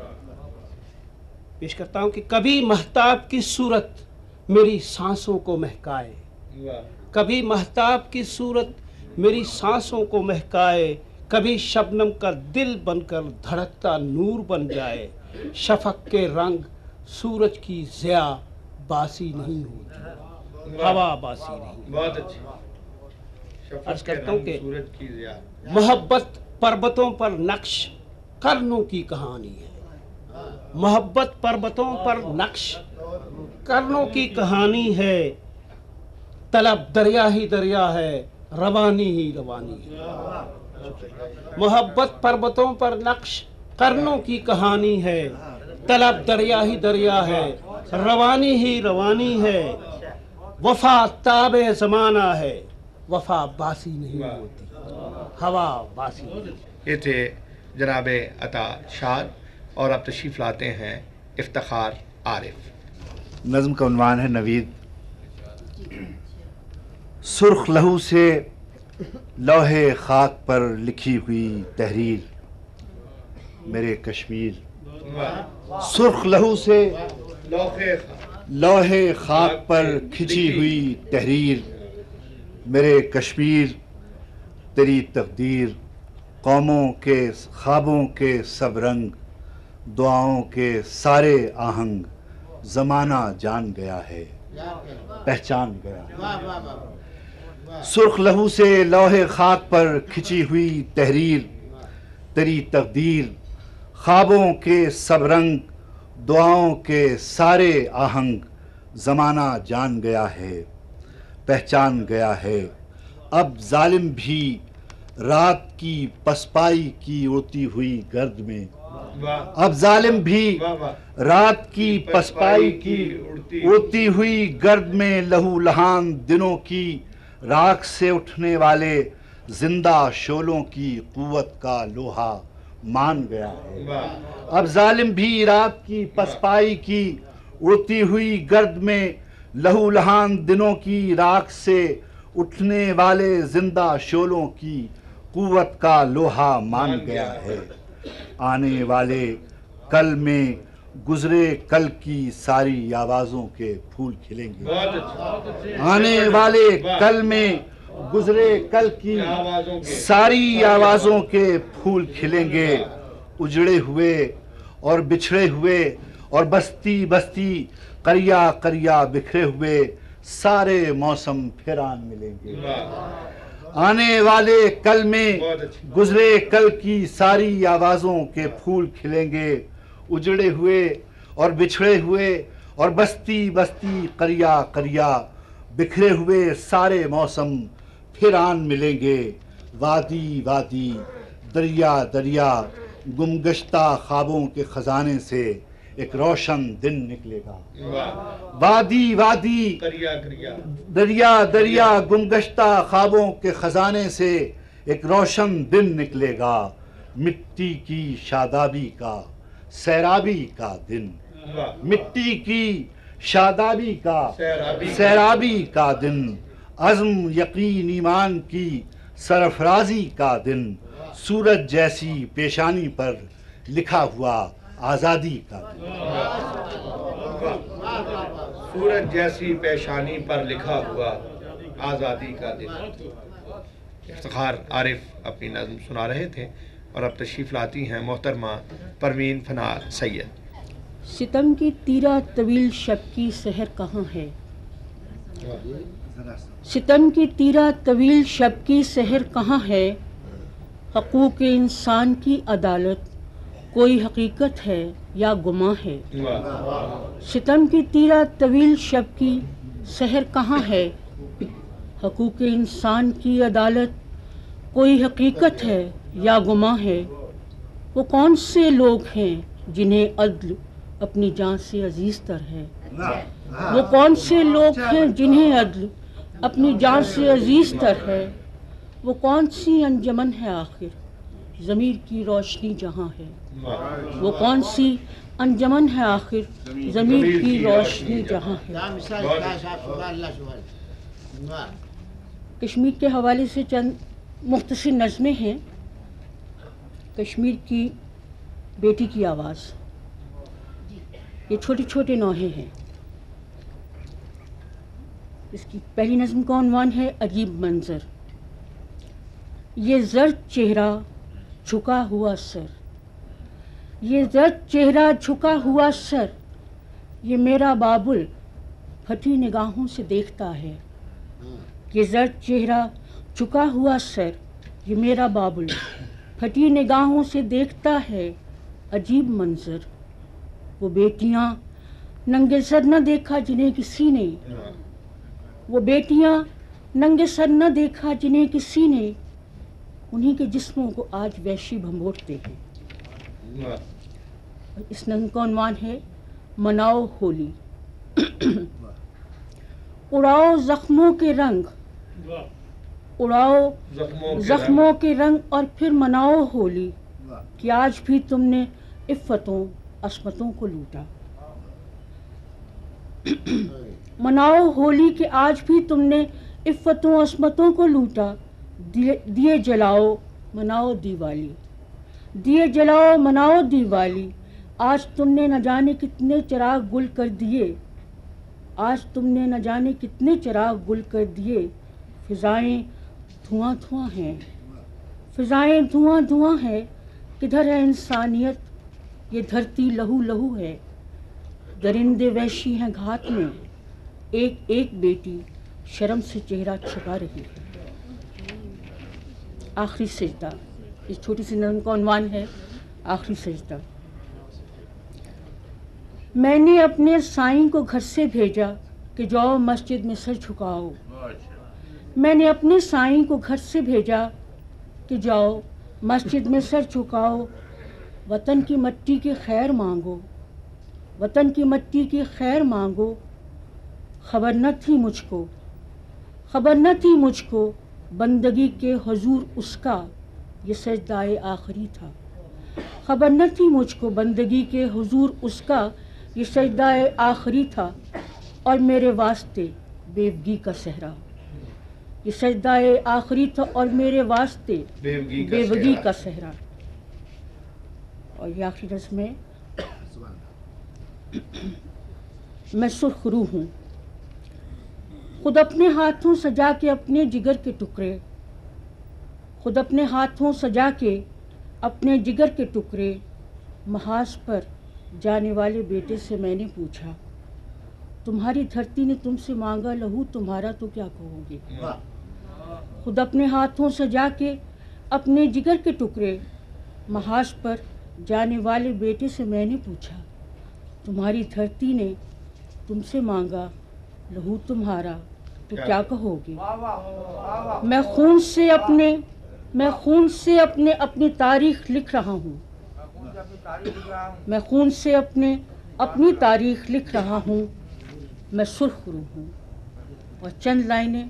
پیش کرتا ہوں کہ کبھی مہتاب کی صورت میری سانسوں کو مہکائے. کبھی مہتاب کی صورت میری سانسوں کو مہکائے. कभी शबनम का दिल बनकर धड़कता नूर बन जाए, शफक के रंग सूरज की ज़िया बासी नहीं होती, हवा बासी नहीं। बहुत अच्छी। अर्ज करता हूँ कि सूरज की ज़िया, मोहब्बत पर्वतों पर नक्श करनों की कहानी है। मोहब्बत पर्वतों पर नक्श करनों की कहानी है, तलब दरिया ही दरिया है, रवानी ही रवानी है। मोहब्बत पर्वतों पर नक्श करनों की कहानी है, तलब दरिया ही दरिया है, रवानी ही रवानी है। वफा ताबे ज़माना है, वफा बासी नहीं होती, हवा बासी नहीं। ये थे जनाब अता शाद और अब तशरीफ़ लाते हैं इफ्तिखार आरिफ। नज़्म का उन्वान है नवीद। सुर्ख लहू से लौहे खाक पर लिखी हुई तहरीर मेरे कश्मीर, सुर्ख लहू से लौहे खाक पर खिंची हुई तहरीर मेरे कश्मीर, तेरी तकदीर कौमों के ख्वाबों के सब रंग, दुआओं के सारे आहंग, ज़माना जान गया है, पहचान गया है। सुर्ख लहू से लौहे खाक पर खिंची हुई तहरीर, तेरी तकदीर ख्वाबों के सब रंग, दुआओं के सारे आहंग, ज़माना जान गया है, पहचान गया है। अब जालिम भी रात की पसपाई की उड़ती हुई गर्द में, अब जालिम भी रात की पसपाई की उड़ती हुई गर्द में, लहू लहान दिनों की राख से उठने वाले जिंदा शोलों की कुव्वत का लोहा मान गया है। अब जालिम भी रात की पसपाई की उड़ती हुई गर्द में, लहू लहान दिनों की राख से उठने वाले जिंदा शोलों की कुव्वत का लोहा मान गया है। आने वाले कल में गुजरे कल की सारी आवाज़ों के फूल खिलेंगे। आने वाले कल में गुजरे कल की सारी आवाज़ों के फूल खिलेंगे। उजड़े हुए और बिछड़े हुए और बस्ती बस्ती करिया करिया बिखरे हुए सारे मौसम फिर आन मिलेंगे। आने वाले कल में गुजरे कल की सारी आवाज़ों के फूल खिलेंगे। उजड़े हुए और बिछड़े हुए और बस्ती बस्ती करिया करिया बिखरे हुए सारे मौसम फिर आन मिलेंगे। वादी वादी दरिया दरिया गुमगश्ता ख्वाबों के खजाने से एक रोशन दिन निकलेगा। वादी वादी दरिया दरिया गुमगश्ता ख्वाबों के खजाने से एक रोशन दिन निकलेगा। मिट्टी की शादाबी का सैराबी का दिन, मिट्टी की शादाबी का सैराबी का दिन, अज़्म यकीन ईमान की सरफराजी का दिन, सूरज जैसी पेशानी पर लिखा हुआ आज़ादी का दिन। सूरज जैसी पेशानी पर लिखा हुआ आज़ादी का दिन। इफ्तिखार आरिफ अपनी नज़्म सुना रहे थे और अब तशरीफ़ लाती हैं मोहतरमा परवीन फनार सैयद। सितम की तीरा तवील शब की सहर कहाँ है, सितम की तीरा तवील शब की सहर कहाँ है, हकूक़ इंसान की अदालत कोई हकीकत है या गुमा है। सितम की तीरा तवील शब की सहर कहाँ है, हकूक़ इंसान की अदालत कोई हकीकत है या गुमा है। वो कौन से लोग हैं जिन्हें अदल अपनी जान से अजीज तर है, वो कौन से लोग हैं जिन्हें अदल अपनी जान से अजीज तर है। वो कौन सी अंजमन है आखिर ज़मीर की रोशनी जहाँ है, वो कौन सी अंजमन है आखिर ज़मीर की रोशनी जहाँ है। कश्मीर के हवाले से चंद मुख्तसर नज़में हैं। कश्मीर की बेटी की आवाज़, ये छोटे छोटे नौहे हैं। इसकी पहली नज़्म का उन्वान है अजीब मंज़र। ये ज़र्द चेहरा झुका हुआ सर, ये जर्द चेहरा झुका हुआ सर, ये मेरा बाबुल फटी निगाहों से देखता है। ये जर्द चेहरा झुका हुआ सर, ये मेरा बाबुल फटी निगाहों से देखता है। अजीब मंजर, वो बेटियां नंगे सर न देखा जिन्हें किसी ने, वो बेटियां नंगे सर न देखा जिन्हें किसी ने, उन्हीं के जिस्मों को आज वैशी भंबोरते हैं। इस नंग का उन्वान है मनाओ होली। उड़ाओ जख्मों के रंग, उड़ाओ जख्मों के रंग और फिर मनाओ होली, कि आज भी तुमने इफ़्फ़तों अस्मतों को लूटा। मनाओ होली कि आज भी तुमने इफ़्फ़तों अस्मतों को लूटा। दिए जलाओ मनाओ दिवाली, दिए जलाओ मनाओ दिवाली, आज तुमने न जाने कितने चिराग गुल कर दिए, आज तुमने न जाने कितने चिराग गुल कर दिए। फ़िज़ाएं धुआं धुआं हैं, फ़िज़ाएं धुआं धुआं है, किधर है इंसानियत, ये धरती लहू लहू है। दरिंदे वैशी हैं घात में, एक एक बेटी शर्म से चेहरा छुपा रही है। आखिरी सजदा, इस छोटी सी नज़म का उन्वान है आखिरी सजदा। मैंने अपने साईं को घर से भेजा कि जाओ मस्जिद में सर झुकाओ, मैंने अपने साईं को घर से भेजा कि जाओ मस्जिद में सर झुकाओ। वतन की मिट्टी की खैर मांगो, वतन की मिट्टी की खैर मांगो। खबर न थी मुझको, खबर न थी मुझको, बंदगी के हुजूर उसका ये सजदाए आखिरी था। खबर न थी मुझको, बंदगी के हुजूर उसका ये सजदाए आखिरी था। और मेरे वास्ते बेवगी का सहरा, ये सजदाए आखिरी था और मेरे वास्ते बेवगी का, बेवगी का सहरा। और ये आखिरी रस्म में मैं सुरखरू हूँ, खुद अपने हाथों सजा के अपने जिगर के टुकड़े, खुद अपने हाथों सजा के अपने जिगर के टुकड़े। महाज पर जाने वाले बेटे से मैंने पूछा, तुम्हारी धरती ने तुमसे मांगा लहू तुम्हारा तो क्या कहोगे। खुद अपने हाथों सजा के अपने जिगर के टुकड़े। महाज पर जाने वाले बेटे से मैंने पूछा, तुम्हारी धरती ने तुमसे मांगा लहू तुम्हारा तो क्या कहोगे। मैं खून से अपने मैं खून से अपने अपनी तारीख लिख रहा हूँ, मैं खून से अपने अपनी तारीख लिख रहा हूँ। मैं सुरखरू हूँ। और चंद लाइनें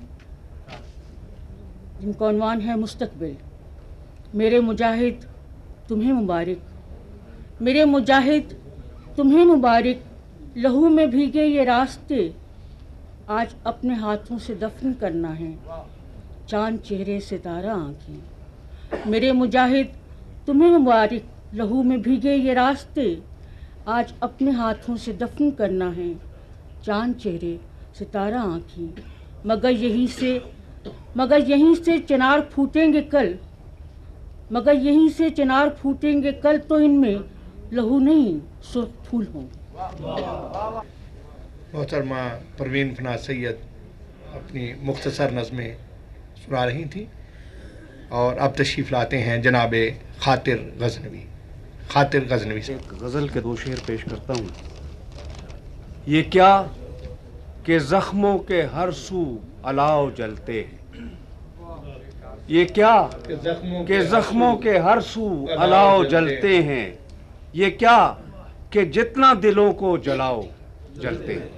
जिनका उन्वान है मुस्तकबिल। मेरे मुजाहिद तुम्हें मुबारक, मेरे मुजाहिद तुम्हें मुबारक, लहू में भीगे ये रास्ते आज अपने हाथों से दफन करना है। चांद चेहरे सितारा आँखें, मेरे मुजाहिद तुम्हें मुबारक, लहू में भीगे ये रास्ते आज अपने हाथों से दफन करना है। चांद चेहरे सितारा आँखें, मगर यहीं से मगर यहीं से चिनार फूटेंगे कल, मगर यहीं से चिनार फूटेंगे कल, तो इनमें लहू नहीं सुर्ख फूल हों। मोहतरमा परवीन फनाज सैयद अपनी मुख्तसर नज़में सुना रही थी और अब तशरीफ़ लाते हैं जनाब खातिर गज़नवी। खातिर गज़नवी से एक गज़ल के दो शेर पेश करता हूँ। ये क्या कि ज़ख्मों के हर सू अलाव जलते हैं, ये क्या कि ज़ख्मों के हर सू अलाव जलते हैं, ये क्या कि जितना दिलों को जलाओ जलते हैं।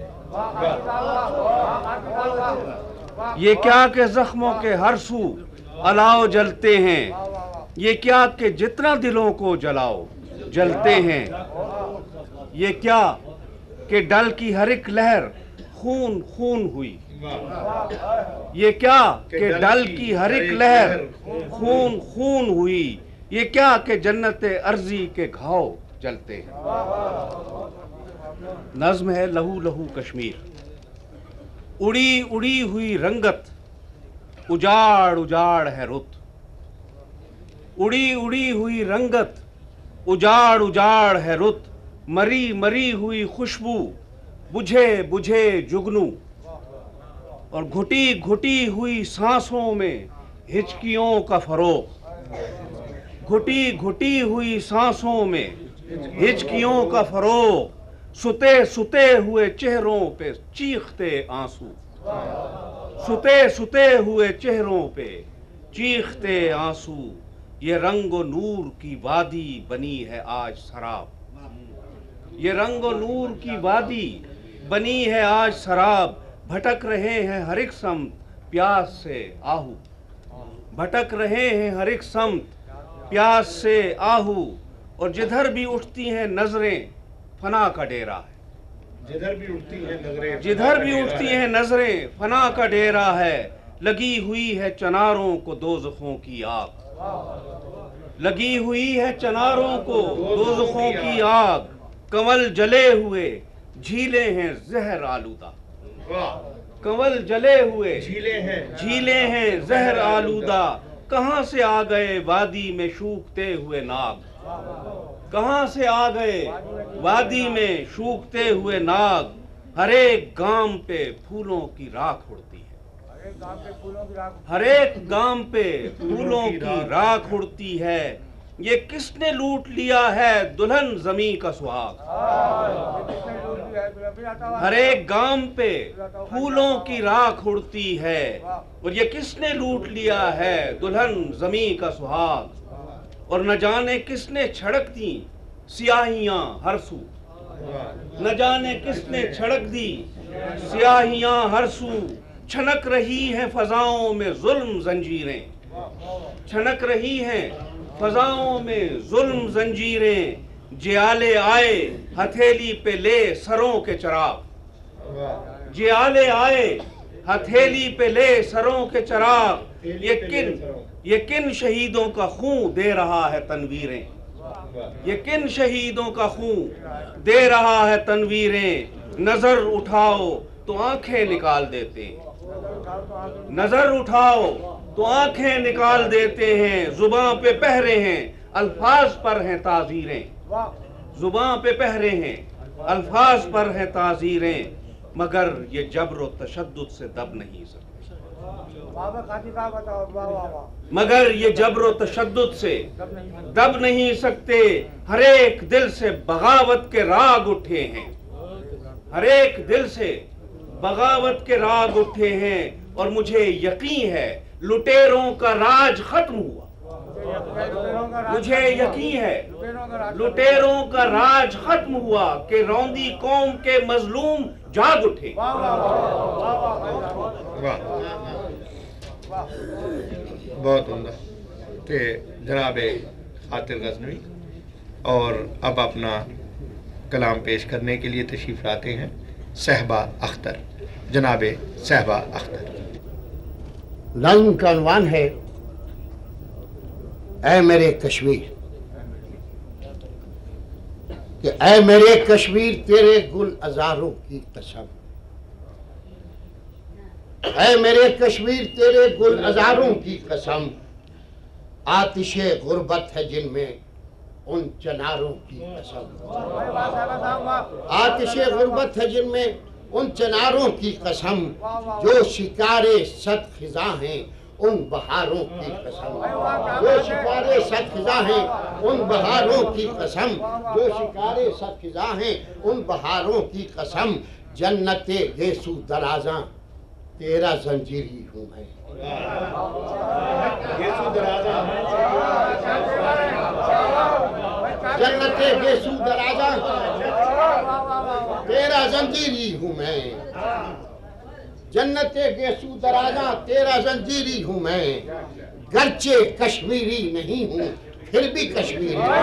ये क्या कि ज़ख्मों के हर सू अलाव जलते हैं, ये क्या कि जितना दिलों को जलाओ जलते हैं। ये क्या कि डल की हर एक लहर खून खून हुई, ये क्या कि डल की हर एक लहर खून खून हुई, ये क्या कि जन्नत अर्जी के घाव जलते हैं। नज़्म है लहू लहू कश्मीर। उड़ी उड़ी हुई रंगत, उजाड़ उजाड़ है रुत, اڑی اڑی ہوئی رنگت، اجاڑ اجاڑ ہے رت، مری مری ہوئی خوشبو، بجھے بجھے جگنو، اور گھٹی گھٹی ہوئی سانسوں میں ہچکیوں کا فروغ، گھٹی گھٹی ہوئی سانسوں میں ہچکیوں کا فروغ، ستے ستے ہوئے چہروں پہ چیختے آنسو، ستے ستے ہوئے چہروں پہ چیختے آنسو، یہ رنگ و نور کی وادی بنی ہے آج سراب، یہ رنگ و نور کی وادی بنی ہے آج سراب، بھٹک رہے ہیں ہر ایک سمت پیاس سے آہو، بھٹک رہے ہیں ہر ایک سمت پیاس سے آہو، اور جدھر بھی اٹھتی ہیں نظریں فنا کا ڈیرا ہے، جدھر بھی اٹھتی ہیں نظریں جدھر بھی اٹھتی ہیں نظریں فنا کا ڈیرا ہے، لگی ہوئی ہے چناروں کو دوزخوں کی آگ، لگی ہوئی ہے چناروں کو دوزخوں کی آگ، کنول جلے ہوئے جھیلیں ہیں زہر آلودہ، کنول جلے ہوئے جھیلیں ہیں جھیلیں ہیں زہر آلودہ، کہاں سے آ گئے وادی میں شوکتے ہوئے ناگ، کہاں سے آ گئے وادی میں شوکتے ہوئے ناگ، ہر ایک گام پہ پھولوں کی راکھ اڑتی ہے، ہر ایک گام پہ پھولوں کی راکھ اڑتی ہے، یہ کس نے لوٹ لیا ہے دلہن زمیں کا سہاگ، ہر ایک گام پہ پھولوں کی راکھ اڑتی ہے، اور یہ کس نے لوٹ لیا ہے دلہن زمیں کا سہاگ، اور نہ جانے کس نے چھڑک دی سیاہیاں ہر سو، نہ جانے کس نے چھڑک دی سیاہیاں ہر سو، چھنک رہی ہیں فضاؤں میں ظلم زنجیریں، چھنک رہی ہیں فضاؤں میں ظلم زنجیریں، جیالے آئے ہتھیلی پہ لے سروں کے چراغ، جیالے آئے ہتھیلی پہ لے سروں کے چراغ، یہ کن یہ کن شہیدوں کا خون دے رہا ہے تنویریں، یہ کن شہیدوں کا خون دے رہا ہے تنویریں، نظر اٹھاؤ تو آنکھیں نکال دیتے ہیں، نظر اٹھاؤ تو آنکھیں نکال دیتے ہیں، زباں پہ پہرے ہیں الفاظ پر ہیں تعزیریں، زباں پہ پہرے ہیں الفاظ پر ہیں تعزیریں، مگر یہ جبر و تشدد سے دب نہیں سکتے، مگر یہ جبر و تشدد سے دب نہیں سکتے، ہر ایک دل سے بغاوت کے راگ اٹھے ہیں، ہر ایک دل سے بغاوت کے راگ اٹھے ہیں، اور مجھے یقین ہے لٹیروں کا راج ختم ہوا، مجھے یقین ہے لٹیروں کا راج ختم ہوا، کہ روندی قوم کے مظلوم جاگ اٹھے۔ بہت عمدہ کہ جناب خاطر غزنوی، اور اب اپنا کلام پیش کرنے کے لیے تشریف لاتے ہیں صحبہ اختر، جناب صحبہ اختر۔ نظم کا عنوان ہے اے میرے کشمیر، کہ اے میرے کشمیر تیرے گل ازاروں کی قسم، اے میرے کشمیر تیرے گل ازاروں کی قسم، آتش غربت ہے جن میں ان چناروں کی قسم، آتش غربت ہے جن میں ان چناروں کی قسم، جو شکارے صد خزاں ہیں ان بہاروں کی قسم، جو شکارے صد خزاں ہیں ان بہاروں کی قسم، جو شکارے صد خزاں ہیں ان بہاروں کی قسم، جنت گیسو درازاں تیرا زنجیری ہوں میں، جنت گیسو درازاں تیرا زنجیری ہوں میں، جنت گیسو درازاں تیرا زنجیری ہوں میں، گرچہ کشمیری نہیں ہوں پھر بھی کشمیری ہوں،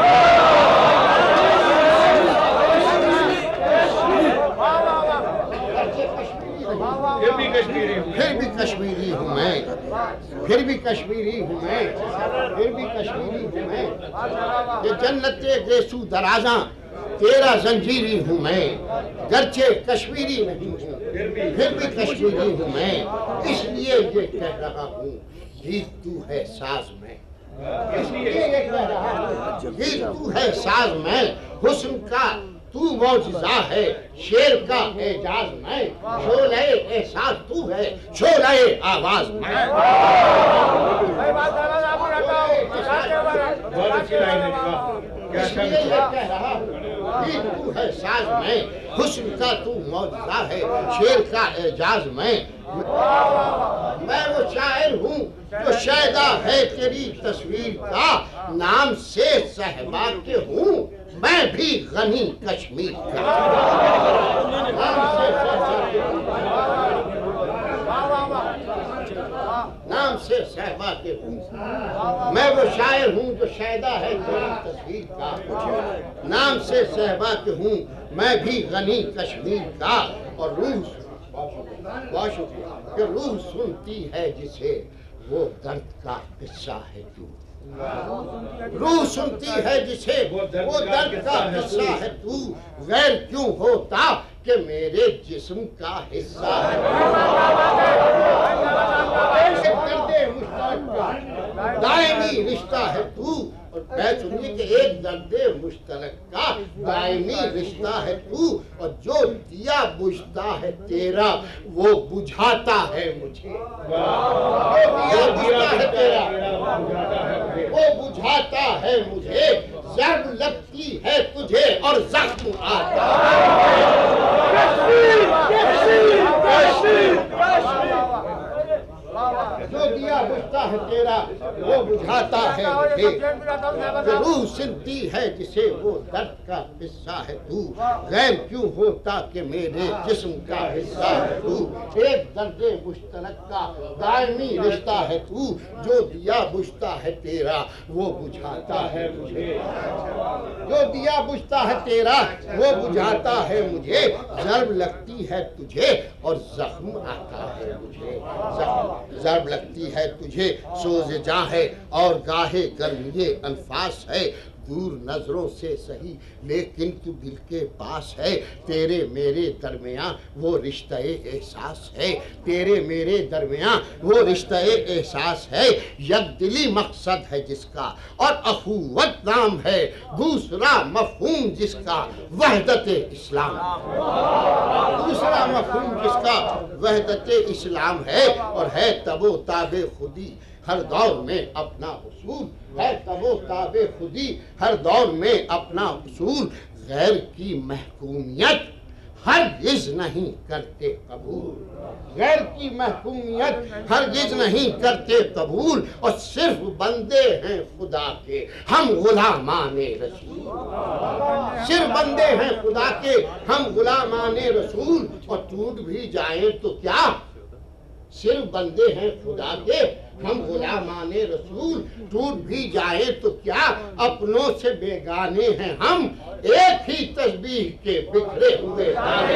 پھر بھی کشمیری ہوں میں، پھر بھی کشمیری ہوں میں، پھر بھی کشمیری ہوں میں، کہ جنت گیسو درازاں تیرا زنجیری ہوں میں، گرچہ کشمیری نہیں ہوں پھر بھی کشمیری ہوں میں، اس لیے یہ کہہ رہا ہوں گیت تو ہے ساز میں، اس لیے یہ کہہ رہا یہ تو ہے ساز میں حسن کا تو معجزہ ہے شیر کا اعجاز میں شعلہ احساس تو ہے شعلہ آواز میں اس لیے یہ کہہ رہا یہ تو ہے ساز میں حسن کا تو معجزہ ہے شیر کا اعجاز میں میں وہ شاعر ہوں جو شیدا ہے تیری تصویر کا نام سے صحبا کے ہوں میں بھی غنی کشمیر کا نام سے صحبا کے ہوں میں وہ شاعر ہوں جو شیدا ہے تیری تصویر کا نام سے صحبا کے ہوں میں بھی غنی کشمیر کا اور روح کہ روح سنتی ہے جسے وہ درد کا قصہ ہے تو روح سنتی ہے جسے وہ درد کا قصہ ہے تو غیر کیوں ہوتا کہ میرے جسم کا حصہ ہے دائمی رشتہ ہے تو اور میں سنیے کہ ایک درد مشترک کا دائمی رشتہ ہے تو اور جو دیا بجھتا ہے تیرا وہ بجھاتا ہے مجھے دیا بجھتا ہے تیرا وہ بجھاتا ہے مجھے ضرب لگتی ہے تجھے اور زخم آتا جو دیا بجھتا ہے تیرا وہ بجھاتا ہے مجھے روح سنتی ہے جسے وہ درد کا قصہ ہے تو غیر کیوں ہوتا کہ میرے جسم کا حصہ ہے تو ایک درد مشترک کا دائمی رشتہ ہے تو جو دیا بجھتا ہے تیرا وہ بجھاتا ہے مجھے جو دیا بجھتا ہے تیرا وہ بجھاتا ہے مجھے ضرب لگتی ہے تجھے اور زخم آتا ہے مجھے ضرب لگتی ہے تجھے سوز جاں ہے اور گاہے گرمیے انفاس ہے دور نظروں سے صحیح لیکن تو دل کے پاس ہے تیرے میرے درمیان وہ رشتہ احساس ہے تیرے میرے درمیان وہ رشتہ احساس ہے یک دلی مقصد ہے جس کا اور اخوت نام ہے دوسرا مفہوم جس کا وحدت اسلام دوسرا مفہوم جس کا وحدت اسلام ہے اور ہے تب و تاب خودی ہر دور میں اپنا اصول ہے تب و تاب خودی ہر دور میں اپنا اصول غیر کی محکومیت ہرگز نہیں کرتے قبول غیر کی محکومیت ہرگز نہیں کرتے قبول اور صرف بندے ہیں خدا کے ہم غلامان رسول صرف بندے ہیں خدا کے ہم غلامان رسول اور ٹوٹ بھی جائیں تو کیا صرف بندے ہیں خدا کے ہم غلامان رسول ٹوٹ بھی جائیں تو کیا اپنوں سے بیگانے ہیں ہم ایک ہی تسبیح کے بکھرے ہوئے دانے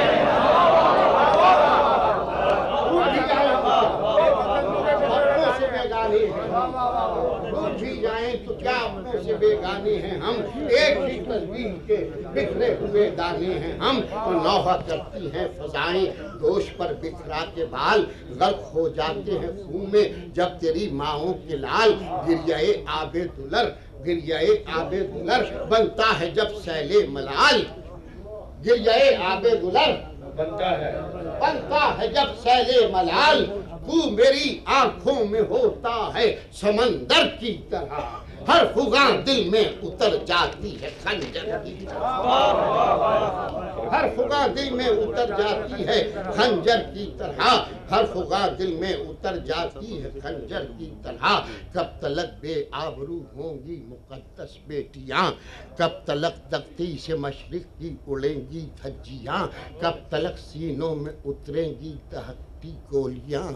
اپنوں سے بیگانے ہیں ٹوٹ بھی جائیں تو کیا اپنوں سے بیگانے ہیں ہم ایک ہی تسبیح کے بکھرے ہوئے دانے ہیں ہم اور نوحہ کرتی ہیں فضائیں دوش پر بکھرا کے بال غرق ہو جاتے ہیں خون میں جب تیری ماؤں کے لال گریہ آب دلر گریہ آب دلر بنتا ہے جب سیل ملال گریہ آب دلر بنتا ہے بنتا ہے جب سیل ملال تو میری آنکھوں میں ہوتا ہے سمندر کی طرح ہر فغاں دل میں اتر جاتی ہے خنجر کی طرح ہر فغاں دل میں اتر جاتی ہے خنجر کی طرح ہر فغاں دل میں اتر جاتی ہے خنجر کی طرح کب تلک بے آبرو ہوں گی مقدس بیٹیاں کب تلک تختی سے مشرق کی اڑیں گی دھجیاں کب تلک سینوں میں اتریں گی دہکتی گولیاں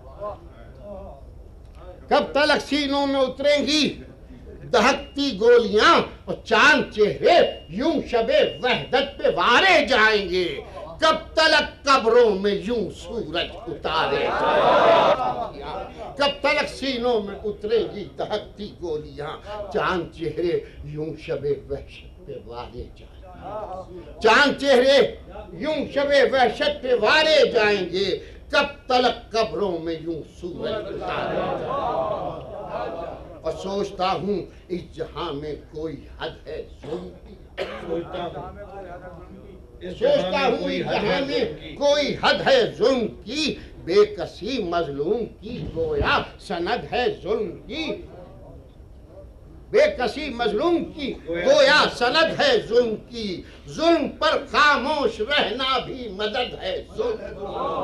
کب تلک سینوں میں اتریں گی دہکتی گولیاں اور چاند چہرے یوں شب وحدت پہ وارے جائیں گے کب تلک قبروں میں یوں سورج اتارے جائیں گے کب تلک سینوں میں اترے گی دہکتی گولیاں چاند چہرے یوں شب وحشت پہ وارے جائیں گے چاند چہرے یوں شب وحشت پہ وارے جائیں گے کب تلک قبروں میں یوں سورج اتارے جائیں گے اور سوچتا ہوں اس جہاں میں کوئی حد ہے ظلم کی، سوچتا ہوں اس جہاں میں کوئی حد ہے ظلم کی، بے کسی مظلوم کی گویا سند ہے ظلم کی، بے کسی مظلوم کی گویا سند ہے ظلم کی، ظلم پر خاموش رہنا بھی مدد ہے ظلم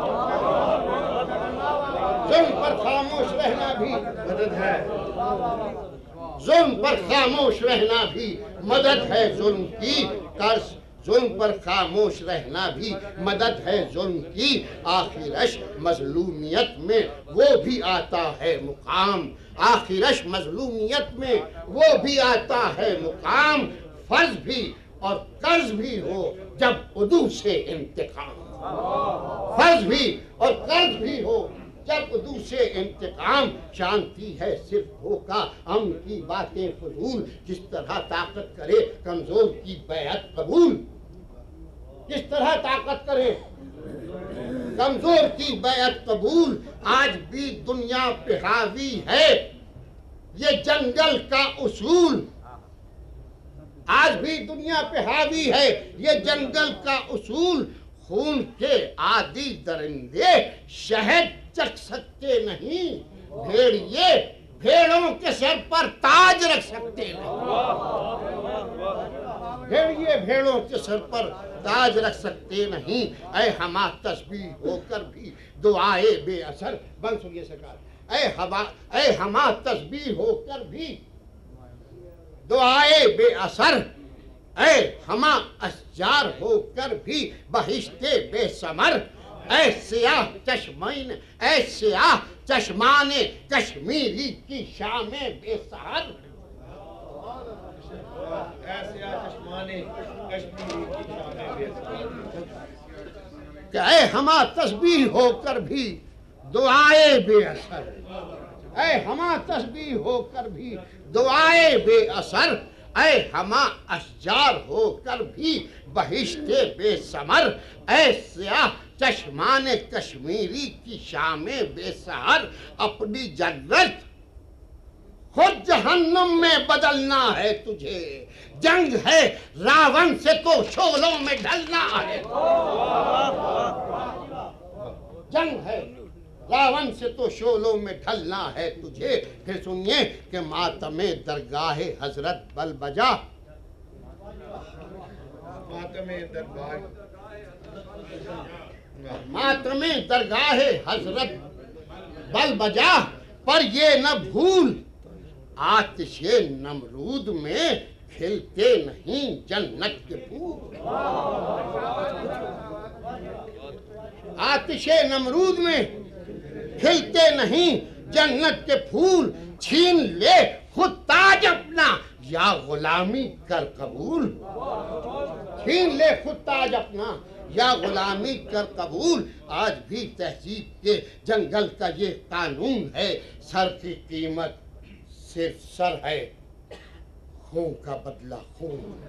ظلم پر خاموش رہنا بھی مدد ہے ظلم پر خاموش رہنا بھی مدد ہے ظلم کی، قرض ظلم پر خاموش رہنا بھی مدد ہے ظلم کی، آخرش مظلومیت میں وہ بھی آتا ہے مقام، آخرش مظلومیت میں وہ بھی آتا ہے مقام، فرض بھی اور قرض بھی ہو جب عدو سے انتقام، فرض بھی اور قرض بھی ہو جب عدو سے انتقام، شانتی ہے صرف دھوکا امن کی باتیں فضول، کس طرح طاقت کرے کمزور کی بیعت قبول، کس طرح طاقت کرے کمزور کی بیعت قبول، آج بھی دنیا پہ حاوی ہے یہ جنگل کا اصول، آج بھی دنیا پہ حاوی ہے یہ جنگل کا اصول، خون کے عادی درندے شہد چکھ سکتے نہیں، بھیڑیے بھیڑوں کے سر پر تاج رکھ سکتے نہیں، بھیڑیے بھیڑوں کے سر پر تاج رکھ سکتے نہیں، اے ہما تسبیح ہو کر بھی دعائے بے اثر، بند سنیے سرکار، اے ہما اے ہما تسبیح ہو کر بھی دعائے بے اثر، اے ہما اشجار ہو کر بھی بہشتے بے ثمر، اے سیاہ چشمین اے سیاہ چشمان کشمیری کی شام بے سحر، کہ اے ہما تسبیح ہو کر بھی دعائے بے اثر، اے ہما تسبیح ہو کر بھی دعائے بے اثر، اے ہما اشجار ہو کر بھی بہشتے بے ثمر، اے سیاہ چشمان کشمیری کی شام بے سحر، اپنی جنت خود جہنم میں بدلنا ہے تجھے، جنگ ہے راون سے تو شعلوں میں ڈھلنا ہے، جنگ ہے راون سے تو شعلوں میں ڈھلنا ہے تجھے، پھر سنیے کہ ماتم درگاہ حضرت بل بجا، ماتم درگاہ ماتم درگاہ حضرت بل بجا، پر یہ نہ بھول آتش نمرود میں کھلتے نہیں جنت کے پھول، آتش نمرود میں کھلتے نہیں جنت کے پھول، چھین لے خود تاج اپنا یا غلامی کر قبول، چھین لے خود تاج اپنا یا غلامی کر قبول، آج بھی تہذیب کے جنگل کا یہ قانون ہے، سر کی قیمت صرف سر ہے، خون کا بدلہ خون،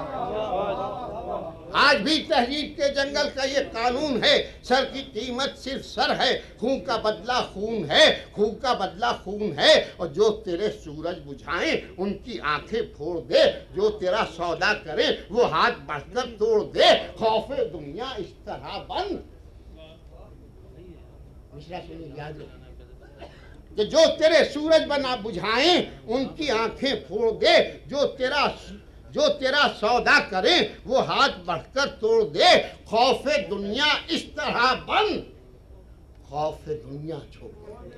آج بھی تہذیب کے جنگل کا یہ قانون ہے، سر کی قیمت صرف سر ہے، خون کا بدلہ خون ہے، خون کا بدلہ خون ہے، اور جو تیرے سورج بجھائیں ان کی آنکھیں پھوڑ دے، جو تیرا سودا کریں وہ ہاتھ بڑھ کر توڑ دے، خوف دنیا اس طرح بند، مشرا سنی یاد رکھیں کہ جو تیرے سورج بنا بجھائیں ان کی آنکھیں پھوڑ دے، جو تیرا جو تیرا سودا کریں وہ ہاتھ بڑھ کر توڑ دے، خوف دنیا اس طرح بند، خوف دنیا چھوڑ دے،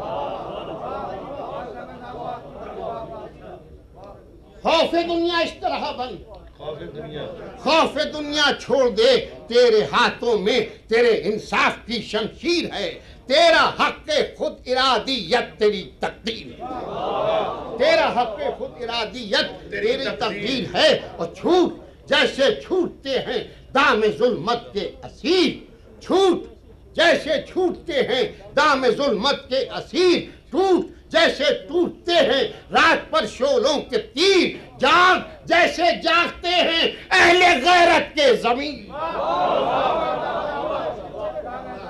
خوف دنیا اس طرح بند، خوف دنیا چھوڑ دے، تیرے ہاتھوں میں تیرے انصاف کی شمشیر ہے، تیرا حق خود ارادیت تیری تقدیر ہے، تیرا حق خود ارادیت تیری تقدیر ہے، اور چھوٹ جیسے چھوٹتے ہیں دام ظلمت کے اسیر، چھوٹ جیسے چھوٹتے ہیں دام ظلمت کے اسیر، ٹوٹ جیسے ٹوٹتے ہیں رات پر شعلوں کے تیر، جاگ جیسے جاگتے ہیں اہل غیرت کے زمین،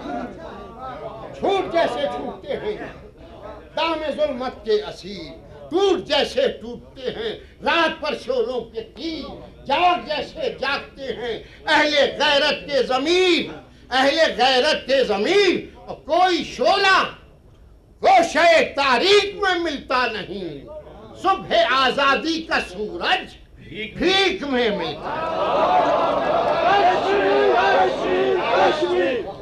چھوٹ جیسے چھوٹتے ہیں دام ظلمت کے اسیر، ٹوٹ جیسے ٹوٹتے ہیں رات پر شولوں کے تیر، جاگ جیسے جاگتے ہیں اہل غیرت کے ضمیر، اہل غیرت کے ضمیر، اور کوئی شعلہ گوشہ تاریخ میں ملتا نہیں، صبح آزادی کا سورج بھیک میں ملتا ہے۔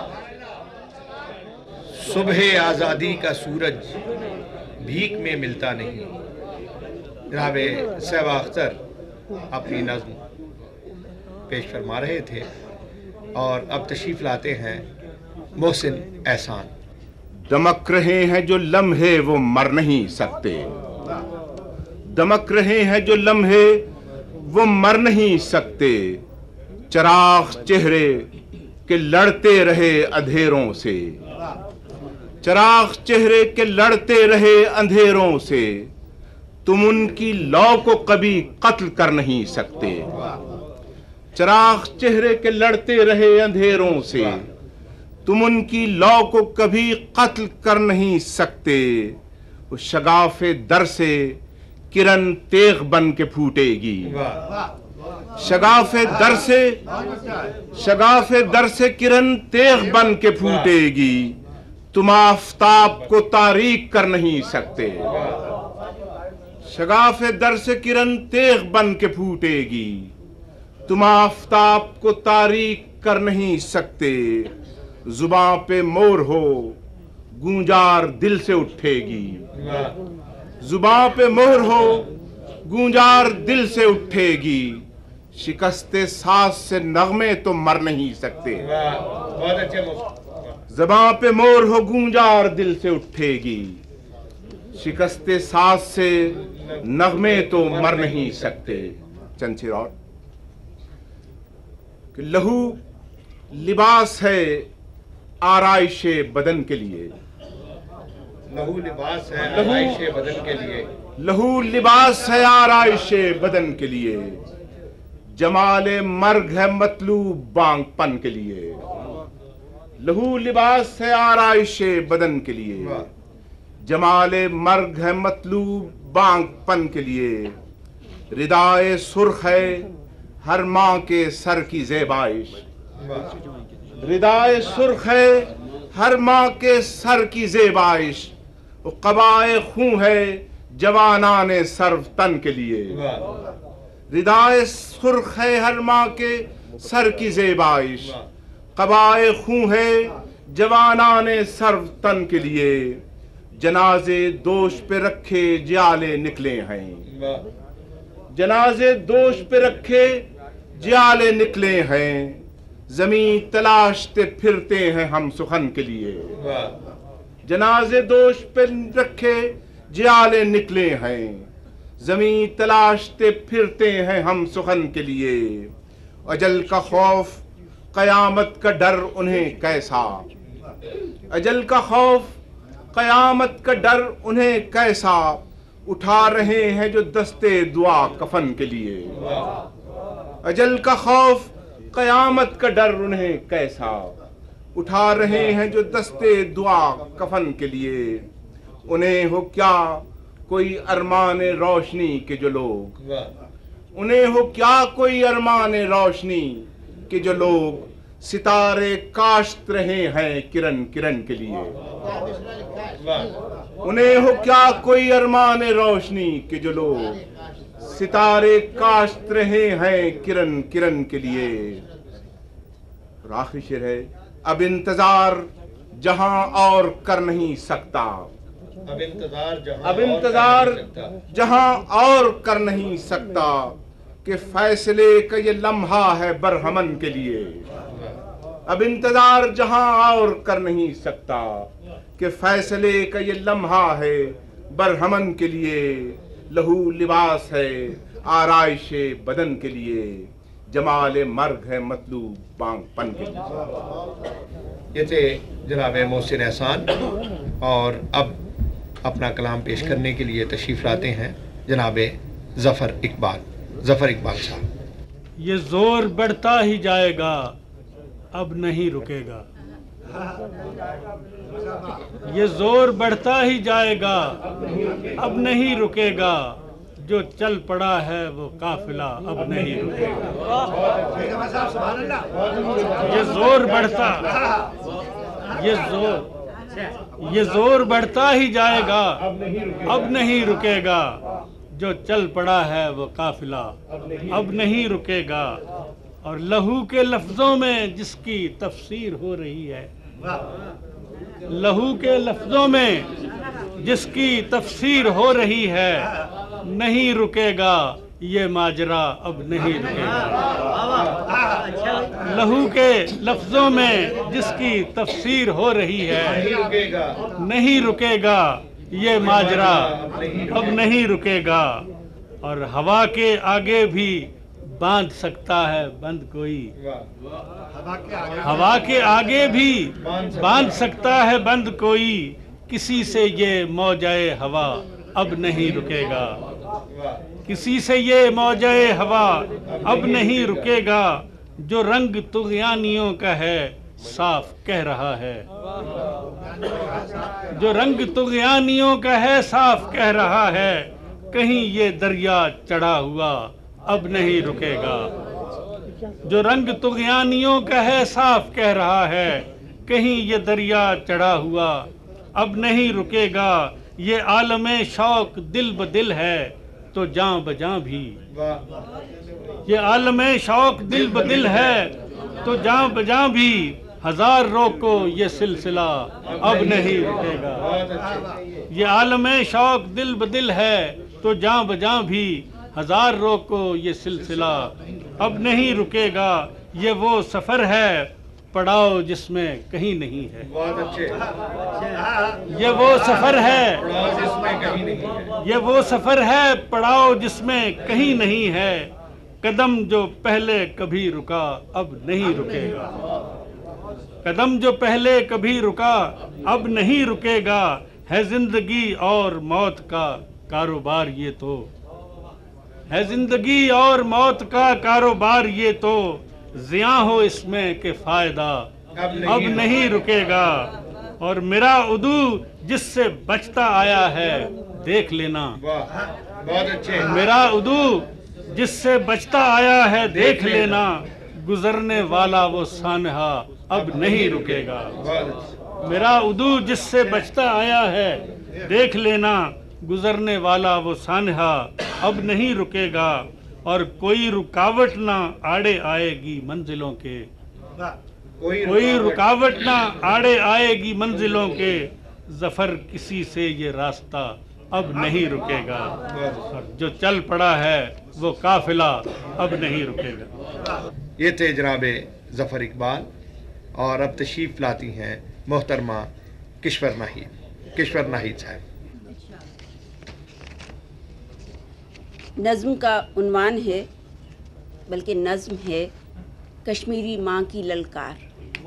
صبح آزادی کا سورج بھیک میں ملتا نہیں۔ جناب صحبہ اختر اپنی نظم پیش فرما رہے تھے اور اب تشریف لاتے ہیں محسن احسان۔ دمک رہے ہیں جو لمحے وہ مر نہیں سکتے، دمک رہے ہیں جو لمحے وہ مر نہیں سکتے، چراغ چہرے کے لڑتے رہے اندھیروں سے، چراغ چہرے کے لڑتے رہے اندھیروں سے، تم ان کی لو کو کبھی قتل کر نہیں سکتے، چراغ چہرے کے لڑتے رہے اندھیروں سے، تم ان کی لو کو کبھی قتل کر نہیں سکتے، وہ شگاف در سے کرن تیغ بن کے پھوٹے گی، شگاف در سے شگاف در سے کرن تیغ بن کے پھوٹے گی، تم آفتاب کو تاریک کر نہیں سکتے، شگاف در سے کرن تیغ بن کے پھوٹے گی، تم آفتاب کو تاریک کر نہیں سکتے، زباں پہ مور ہو گونجار دل سے اٹھے گی، زباں پہ مہر ہو گونجار دل سے اٹھے گی، شکست ساز سے نغمے تو مر نہیں سکتے، زباں پہ مور ہو گونجار دل سے اٹھے گی، شکست ساز سے نغمے تو مر نہیں سکتے۔ چند شعر اور کہ لہو لباس ہے آرائش بدن کے لیے، لہو لباس ہے آرائش بدن کے لیے، لہو لباس ہے آرائش بدن کے لیے، جمال مرگ ہے مطلوب بانگ پن کے لیے، لہو لباس ہے آرائش بدن کے لیے، جمال مرگ ہے مطلوب بانگ پن کے لیے، ردائے سرخ ہے ہر ماں کے سر کی زیبائش، ردائے سرخ ہے ہر ماں کے سر کی زیبائش، قبائے خون ہے جوانان سرو تن کے لیے، ردائے سرخ ہے ہر ماں کے سر کی زیبائش، قبائے خون ہے جوانان سرو تن کے لیے، جنازے دوش پہ رکھے جیالے نکلے ہیں، جنازے دوش پہ رکھے جیالے نکلے ہیں، زمین تلاشتے پھرتے ہیں ہم سخن کے لیے، جنازے دوش پہ رکھے جیالے نکلے ہیں، زمین تلاشتے پھرتے ہیں ہم سخن کے لیے، اجل کا خوف قیامت کا ڈر انہیں کیسا، اجل کا خوف قیامت کا ڈر انہیں کیسا، اٹھا رہے ہیں جو دستے دعا کفن کے لیے، اجل کا خوف قیامت کا ڈر انہیں کیسا، اٹھا رہے ہیں جو دستے دعا کفن کے لیے، انہیں ہو کیا کوئی ارمان روشنی کے جو لوگ، انہیں ہو کیا کوئی ارمان روشنی کہ جو لوگ ستارے کاشت رہے ہیں کرن کرن کے لیے، انہیں ہو کیا کوئی ارمان روشنی کہ جو لوگ ستارے کاشت رہے ہیں کرن کرن کے لیے۔ اور آخری شعر ہے، اب انتظار جہاں اور کر نہیں سکتا، اب انتظار جہاں اب انتظار جہاں اور کر نہیں سکتا، کہ فیصلے کا یہ لمحہ ہے برہمن کے لیے، اب انتظار جہاں اور کر نہیں سکتا، کہ فیصلے کا یہ لمحہ ہے برہمن کے لیے، لہو لباس ہے آرائش بدن کے لیے، جمال مرگ ہے مطلوب بانگ پن کے لیے۔ یہ تھے جناب محسن احسان، اور اب اپنا کلام پیش کرنے کے لیے تشریف لاتے ہیں جناب ظفر اقبال ظفر اقبال صاحب۔ یہ زور بڑھتا ہی جائے گا اب نہیں رکے گا، یہ زور بڑھتا ہی جائے گا اب نہیں رکے گا، جو چل پڑا ہے وہ قافلہ اب نہیں رکے گا۔ یہ زور بڑھتا یہ زور یہ زور بڑھتا ہی جائے گا اب نہیں رکے گا، جو چل پڑا ہے وہ قافلہ اب نہیں رکے گا۔ اور لہو کے لفظوں میں جس کی تفسیر ہو رہی ہے، لہو کے لفظوں میں جس کی تفسیر ہو رہی ہے، نہیں رکے گا یہ ماجرا اب نہیں رکے گا۔ لہو کے لفظوں میں جس کی تفسیر ہو رہی ہے، نہیں رکے گا یہ ماجرا اب نہیں رکے گا۔ اور ہوا کے آگے بھی باندھ سکتا ہے بند کوئی، ہوا کے آگے بھی باندھ سکتا ہے بند کوئی، کسی سے یہ موجۂ ہوا اب نہیں رکے گا، کسی سے یہ موجۂ ہوا اب نہیں رکے گا۔ جو رنگ طغیانیوں کا ہے صاف کہہ رہا ہے، جو رنگ طغیانیوں کا ہے صاف کہہ رہا ہے، کہیں یہ دریا چڑھا ہوا اب نہیں رکے گا۔ جو رنگ طغیانیوں کا ہے صاف کہہ رہا ہے، کہیں یہ دریا چڑھا ہوا اب نہیں رکے گا۔ یہ عالم شوق دل بدل ہے تو جاں بجاں بھی، یہ عالم شوق دل بدل ہے تو جاں بجاں بھی، ہزار روکو یہ سلسلہ اب نہیں رکے گا۔ یہ عالم شوق دل بدل ہے تو جاں بجاں بھی، ہزار روکو یہ سلسلہ اب نہیں رکے گا۔ یہ وہ سفر ہے پڑاؤ جس میں کہیں نہیں ہے، یہ وہ سفر ہے یہ وہ سفر ہے پڑاؤ جس میں کہیں نہیں ہے، قدم جو پہلے کبھی رکا اب نہیں رکے گا، قدم جو پہلے کبھی رکا اب نہیں رکے گا۔ ہے زندگی اور موت کا کاروبار یہ تو، ہے زندگی اور موت کا کاروبار یہ تو، زیاں ہو اس میں کہ فائدہ اب نہیں رکے گا۔ اور میرا عدو جس سے بچتا آیا ہے دیکھ لینا، میرا عدو جس سے بچتا آیا ہے دیکھ لینا، گزرنے والا وہ سانحہ اب نہیں رکے گا۔ میرا عدو جس سے بچتا آیا ہے دیکھ لینا، گزرنے والا وہ سانحہ اب نہیں رکے گا۔ اور کوئی رکاوٹ نہ آڑے آئے گی منزلوں کے، کوئی رکاوٹ نہ آڑے آئے گی منزلوں کے، ظفر کسی سے یہ راستہ اب نہیں رکے گا۔ اور جو چل پڑا ہے وہ قافلہ اب نہیں رکے گا۔ یہ تھے جناب ظفر اقبال، اور اب تشریف لاتی ہیں محترمہ کشور ناہید کشور ناہید صاحب۔ نظم کا عنوان ہے، بلکہ نظم ہے کشمیری ماں کی للکار۔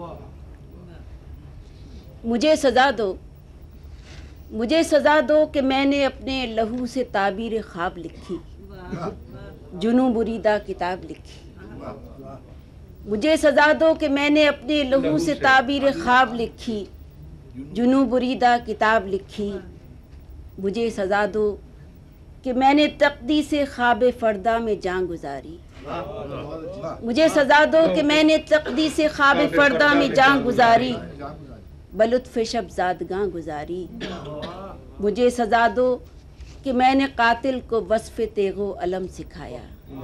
مجھے سزا دو مجھے سزا دو کہ میں نے اپنے لہو سے تعبیر خواب لکھی، جنوں بریدہ کتاب لکھی۔ مجھے سزا دو کہ میں نے اپنے لہو سے تعبیر خواب لکھی، جنوں بریدہ کتاب لکھی۔ مجھے سزا دو کہ میں نے تقدیس خواب فردہ میں جان گزاری، مجھے سزا دو کہ میں نے تقدیس خواب فردہ میں جان گزاری، بلطف شب زادگاں گزاری۔ مجھے سزا دو کہ میں نے قاتل کو وصف تیغ و علم سکھایا،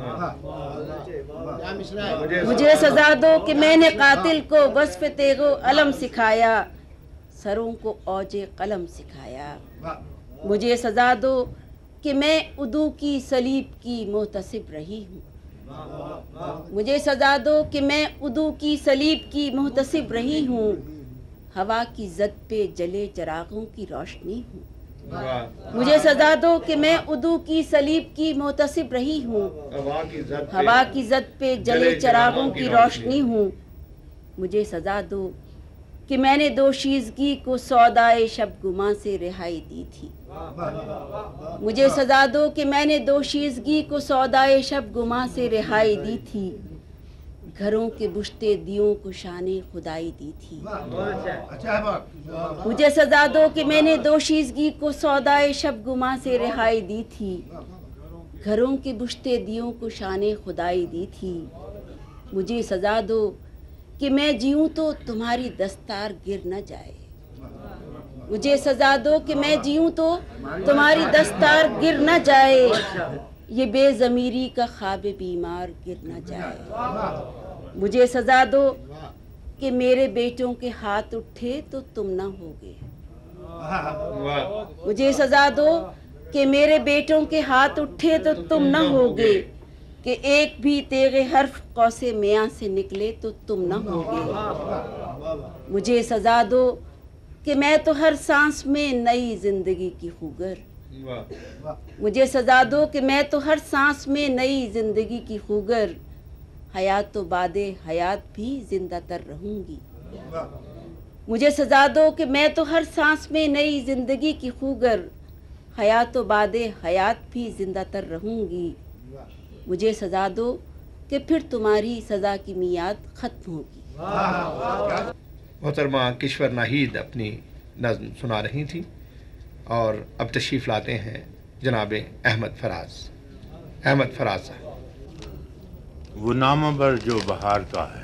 مجھے سزا دو کہ میں نے قاتل کو وصف تیغ و علم سکھایا، سروں کو اوج قلم سکھایا۔ مجھے سزا دو کہ میں عدو کی صلیب کی محتسب رہی ہوں، مجھے سزا دو کہ میں عدو کی صلیب کی محتسب رہی ہوں، ہوا کی زد پہ جلے چراغوں کی روشنی ہوں۔ مجھے سزا دو کہ میں عدو کی صلیب کی محتسب رہی ہوں، ہوا کی زد پہ جلے چراغوں کی روشنی ہوں۔ مجھے سزا دو کہ میں نے دوشیزگی کو سودائے شب گماں سے رہائی دی تھی، مجھے سزا دو کہ میں نے دوشیزگی کو سودائے شب گماں سے رہائی دی تھی۔ گھروں کے بشتے دیوں کو شان خدائی دی تھی۔ مجھے سزا دو کہ میں نے دوشیزگی کو سودائے شب گما سے رہائی دی تھی، گھروں کے بشتے دیوں کو شان خدائی دی تھی۔ مجھے سزا دو کہ میں جیوں تو تمہاری دستار گر نہ جائے، مجھے سزا دو کہ میں جیوں تو تمہاری دستار گر نہ جائے، یہ بے ضمیری کا خواب بیمار گر نہ جائے۔ مجھے سزا دو کہ میرے بیٹوں کے ہاتھ اٹھے تو تم نہ ہوگے، مجھے سزا دو کہ میرے بیٹوں کے ہاتھ اٹھے تو تم نہ ہوگے، کہ ایک بھی تیغ حرف قوس میاں سے نکلے تو تم نہ ہوگے۔ مجھے سزا دو کہ میں تو ہر سانس میں نئی زندگی کی خوگر، مجھے سزا دو کہ میں تو ہر سانس میں نئی زندگی کی خوگر، حیات و بعد حیات بھی زندہ تر رہوں گی۔ مجھے سزا دو کہ میں تو ہر سانس میں نئی زندگی کی خوگر، حیات و بعد حیات بھی زندہ تر رہوں گی۔ مجھے سزا دو کہ پھر تمہاری سزا کی میعاد ختم ہوگی۔ محترمہ کشور ناہید اپنی نظم سنا رہی تھی، اور اب تشریف لاتے ہیں جناب احمد فراز۔ احمد فراز صاحب۔ وہ نامہ بر جو بہار کا ہے،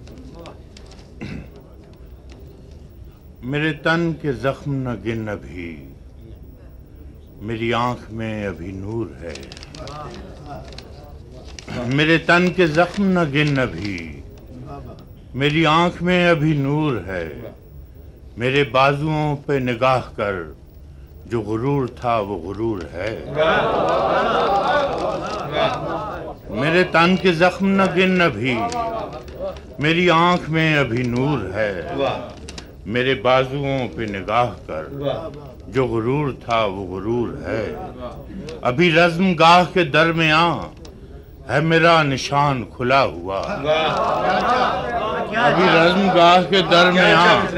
میرے تن کے زخم نہ گن ابھی، میری آنکھ میں ابھی نور ہے، میرے تن کے زخم نہ گن ابھی، میری آنکھ میں ابھی نور ہے، میرے بازوؤں پہ نگاہ کر جو غرور تھا وہ غرور ہے، میرے تن کے زخم نہ گن ابھی، میری آنکھ میں ابھی نور ہے، میرے بازوؤں پہ نگاہ کر جو غرور تھا وہ غرور ہے، ابھی رزم گاہ کے درمیان ہے میرا نشان کھلا ہوا، ابھی رزم گاہ کے درمیان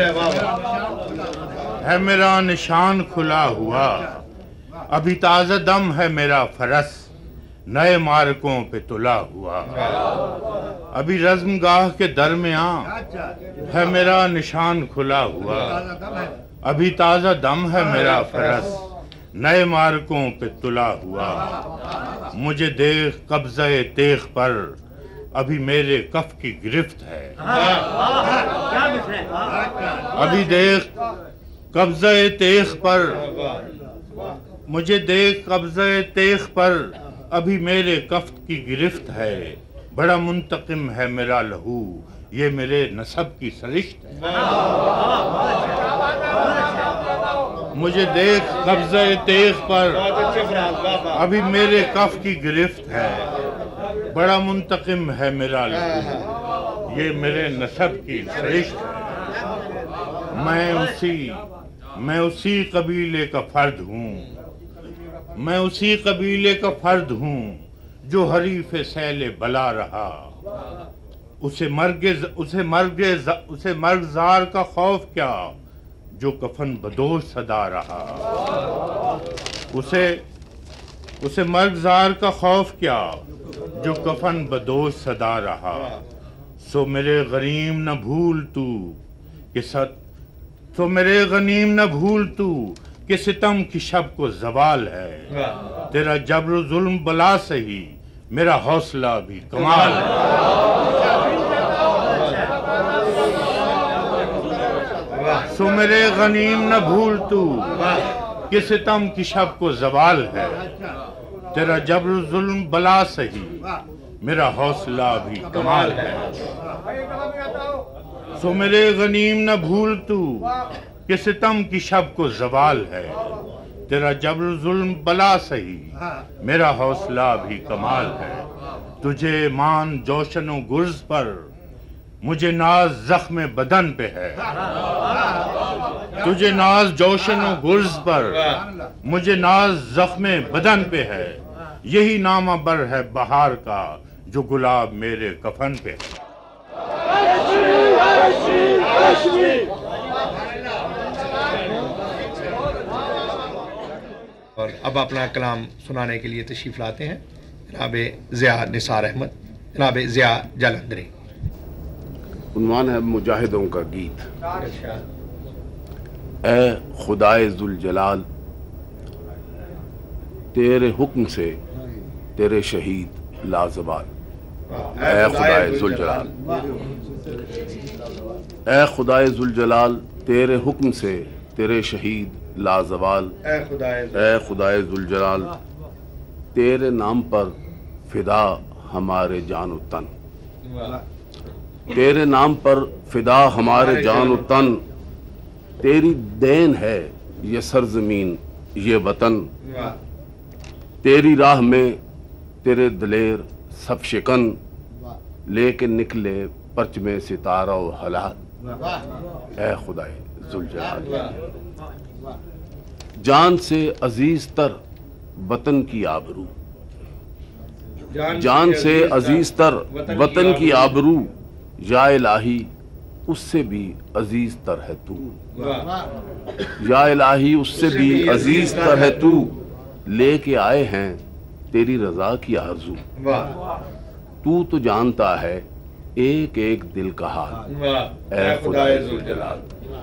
ہے میرا نشان کھلا ہوا، ابھی تازہ دم ہے میرا فرس نئے مارکوں پہ تلا ہوا، ابھی رزم گاہ کے درمیان ہے میرا نشان کھلا ہوا، ابھی تازہ دم ہے میرا فرس نئے مارکوں پہ تلا ہوا، مجھے دیکھ قبضہ تیغ پر ابھی میرے کف کی گرفت ہے، ابھی دیکھ قبضہ تیغ پر مجھے دیکھ قبضہ تیغ پر ابھی میرے کف کی گرفت ہے، بڑا منتقم ہے میرا لہو یہ میرے نسب کی سرشت ہے، مجھے دیکھ قبضہ تیغ پر ابھی میرے کف کی گرفت ہے، بڑا منتقم ہے میرا لہو یہ میرے نسب کی سرشت ہے، میں اسی میں اسی قبیلے کا فرد ہوں، میں اسی قبیلے کا فرد ہوں جو حریف سیل بلا رہا، اسے مرگ اسے مرگ اسے مرگ زار کا خوف کیا جو کفن بدوش صدا رہا، اسے اسے مرگ زار کا خوف کیا جو کفن بدوش صدا رہا، سو میرے غریم نہ بھول تو کہ ست سو میرے غنیم نہ بھول تو کہ ستم کی شب کو زوال ہے، تیرا جبر و ظلم بلا سہی میرا حوصلہ بھی کمال ہے، سو میرے غنیم نہ بھول تو کہ ستم کی شب کو زوال ہے، تیرا جبر و ظلم بلا سہی میرا حوصلہ بھی کمال ہے، سو میرے غنیم نہ بھول تو کہ ستم کی شب کو زوال ہے، تیرا جبر و ظلم بلا سہی میرا حوصلہ بھی کمال ہے، تجھے مان جوشن و گرز پر مجھے ناز زخم بدن پہ ہے، تجھے ناز جوشن و گرز پر مجھے ناز زخم بدن پہ ہے، یہی نامہ بر ہے بہار کا جو گلاب میرے کفن پہ ہے۔ اور اب اپنا کلام سنانے کے لیے تشریف لاتے ہیں جناب ضیاء نثار احمد، جناب ضیاء جالندھری۔ عنوان ہے مجاہدوں کا گیت۔ اے خدائے ذوالجلال تیرے حکم سے تیرے شہید لازوال، اے خدائے ذوالجلال، اے خدائے ذوالجلال تیرے حکم سے تیرے شہید لازوال، اے خدائے ذوالجلال تیرے نام پر فدا ہمارے جان و تن، تیرے نام پر فدا ہمارے جان و تن، تیری دین ہے یہ سرزمین یہ وطن، تیری راہ میں تیرے دلیر سب شکن، لے کے نکلے پرچم ستارہ و ہلال، اے خدائے ذوالجلال جان سے عزیز تر وطن کی آبرو، جان سے عزیز تر وطن کی آبرو، یا الہی اس سے بھی عزیز تر ہے تو، یا الہی اس سے بھی عزیز تر ہے تو، لے کے آئے ہیں تیری رضا کی آرزو، تو تو جانتا ہے ایک ایک دل کا حال، اے خدائے ذوالجلال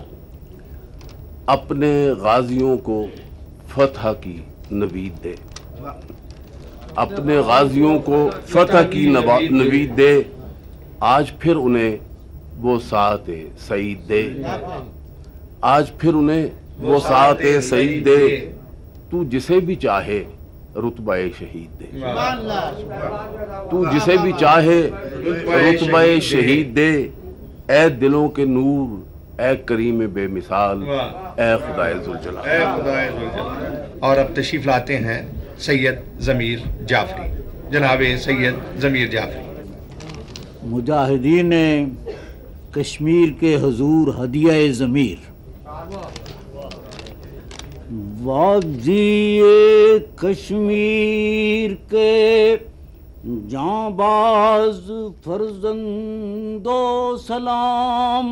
اپنے غازیوں کو فتح کی نوید دے، اپنے غازیوں کو فتح کی نوید دے، آج پھر انہیں وہ ساعت سعید دے، آج پھر انہیں وہ ساعت سعید دے، تو جسے بھی چاہے رتبہ شہید دے، تو جسے بھی چاہے رتبہ شہید دے، اے دلوں کے نور اے کریم بے مثال، اے خدائے ذوالجلال۔ اور اب تشریف لاتے ہیں سید ضمیر جعفری، جناب سید ضمیر جعفری۔ مجاہدین کشمیر کے حضور ہدیہ ضمیر، وادی کشمیر کے جانباز فرزندو سلام،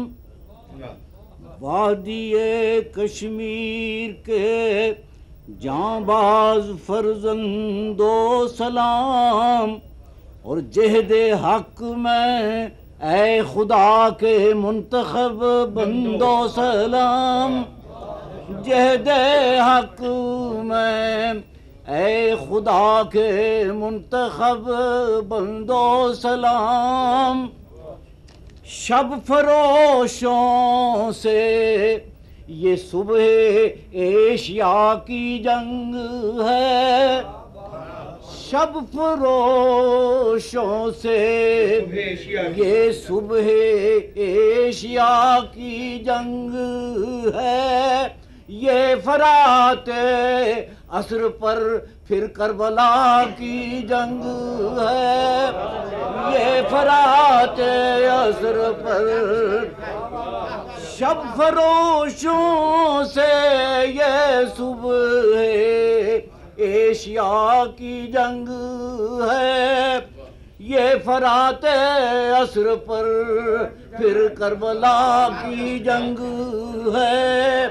وادی کشمیر کے جانباز فرزندو سلام، اور جہد حق میں اے خدا کے منتخب بندو سلام، جہد حق میں اے خدا کے منتخب بندو سلام، شب فروشوں سے یہ صبح ایشیا کی جنگ ہے، شب فروشوں سے یہ صبح ایشیا کی جنگ ہے، یہ فرات عصر پر پھر کربلا کی جنگ ہے، یہ فرات عصر پر شب فروشوں سے یہ صبح ایشیا کی جنگ ہے، یہ فرات عصر پر پھر کربلا کی جنگ ہے،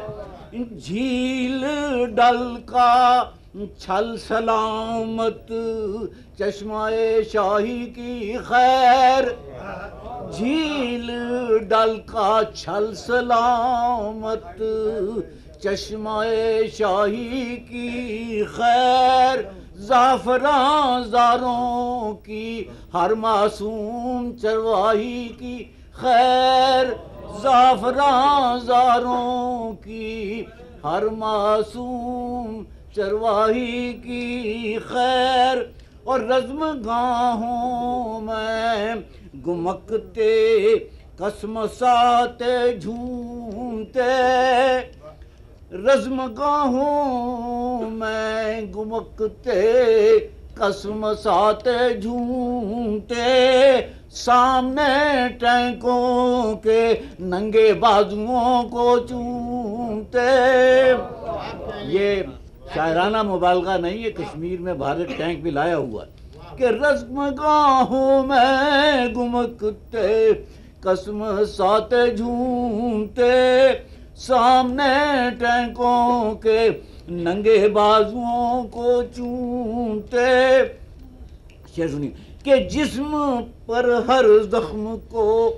جھیل ڈل کا چھل سلامت چشمہ شاہی کی خیر، جھیل ڈل کا چھل سلامت چشمہ شاہی کی خیر، زعفران زاروں کی ہر معصوم چرواہی کی خیر، زعفران زاروں کی ہر معصوم چرواہی کی خیر، اور رزم گاہوں میں گمکتے قسم ساتے جھومتے، رزم گاہوں میں گمکتے قسم ساتے جھومتے، سامنے ٹینکوں کے ننگے بازوؤں کو چومتے، یہ شاعرانہ مبالغہ نہیں، یہ کشمیر میں بھارت ٹینک بھی لایا ہوا ہے کہ رزم گاہوں میں گمکتے قسم ساتے جھومتے، سامنے ٹینکوں کے ننگے بازوؤں کو چومتے، شعر سنیے کہ جسم پر ہر زخم کو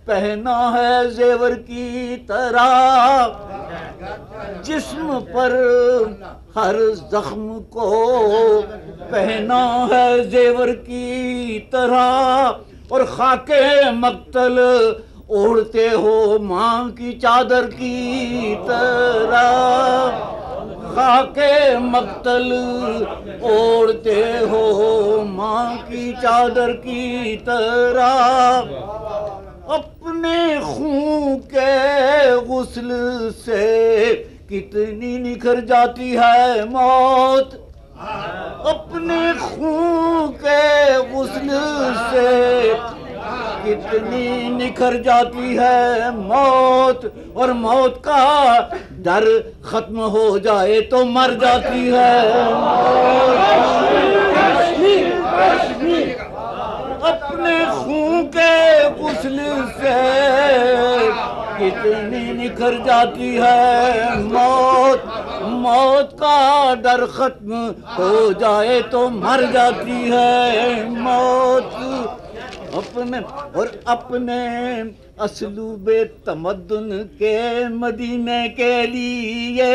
پہنا ہے زیور کی طرح، جسم پر ہر زخم کو پہنا ہے زیور کی طرح، اور خاک مقتل اوڑھتے ہو ماں کی چادر کی طرح، خاک مقتل اوڑھتے ہو ماں کی چادر کی طرح، اپنے خون کے غسل سے کتنی نکھر جاتی ہے موت، اپنے خون کے غسل سے کتنی نکھر جاتی ہے موت، اور موت کا ڈر ختم ہو جائے تو مر جاتی ہے اپنے خون کے غسل سے کتنی نکھر جاتی ہے موت، موت کا ڈر ختم ہو جائے تو مر جاتی ہے موت، اپنے اور اپنے اسلوب تمدن کے مدینے کے لیے،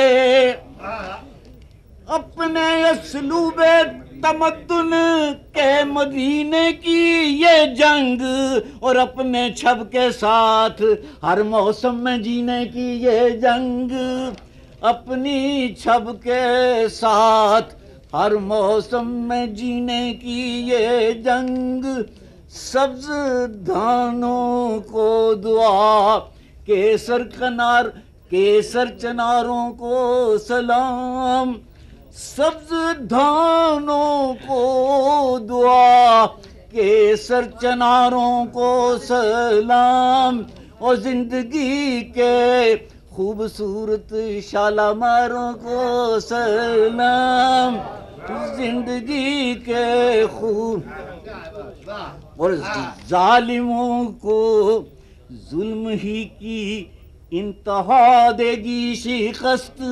اپنے اسلوب تمدن کے مدینے کی یہ جنگ، اور اپنے چھب کے ساتھ ہر موسم میں جینے کی یہ جنگ، اپنی چھب کے ساتھ ہر موسم میں جینے کی یہ جنگ، سبز دھانوں کو دعا، کیسر کنار کیسر چناروں کو سلام، سبز دھانوں کو دعا، کیسر چناروں کو سلام، اور زندگی کے خوبصورت شالاماروں کو سلام، زندگی کے خوب اور ظالموں کو ظلم ہی کی انتہا دے گی شکست،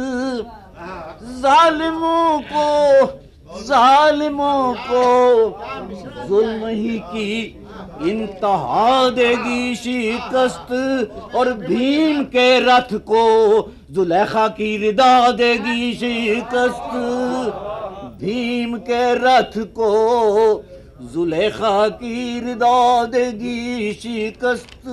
ظالموں کو ظالموں کو ظلم ہی کی انتہا دے گی شکست، اور بھیم کے رتھ کو زلیخا کی ردا دے گی شکست، بھیم کے رتھ کو زلیخا کی ردا دے گی شکست،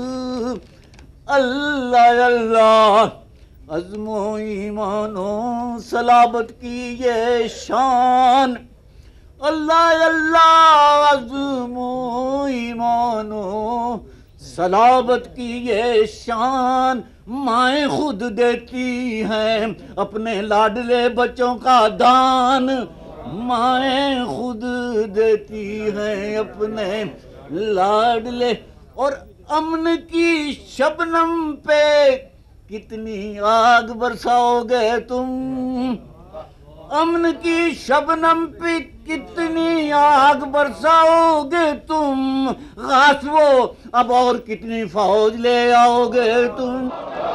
اللہ اللہ عزم و ایمان و صلابت کی یہ شان، اللہ اللہ عزم و ایمان و صلابت کی یہ شان، مائیں خود دیتی ہیں اپنے لاڈلے بچوں کا دان، مائیں خود دیتی ہیں اپنے لاڈلے، اور امن کی شبنم پہ کتنی آگ برساؤ گے تم، امن کی شبنم پہ کتنی آگ برساؤ گے تم، غاصبو اب اور کتنی فوج لے آؤ گے تم۔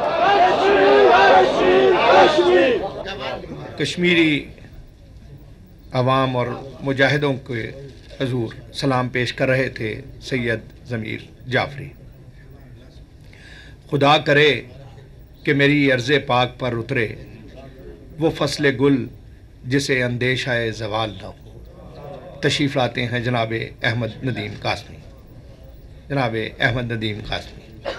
کشمیری عوام اور مجاہدوں کے حضور سلام پیش کر رہے تھے سید ضمیر جعفری۔ خدا کرے کہ میری عرض پاک پر اترے وہ فصل گل جسے اندیشہ زوال نہ ہو۔ تشریف لاتے ہیں جناب احمد ندیم قاسمی، جناب احمد ندیم قاسمی۔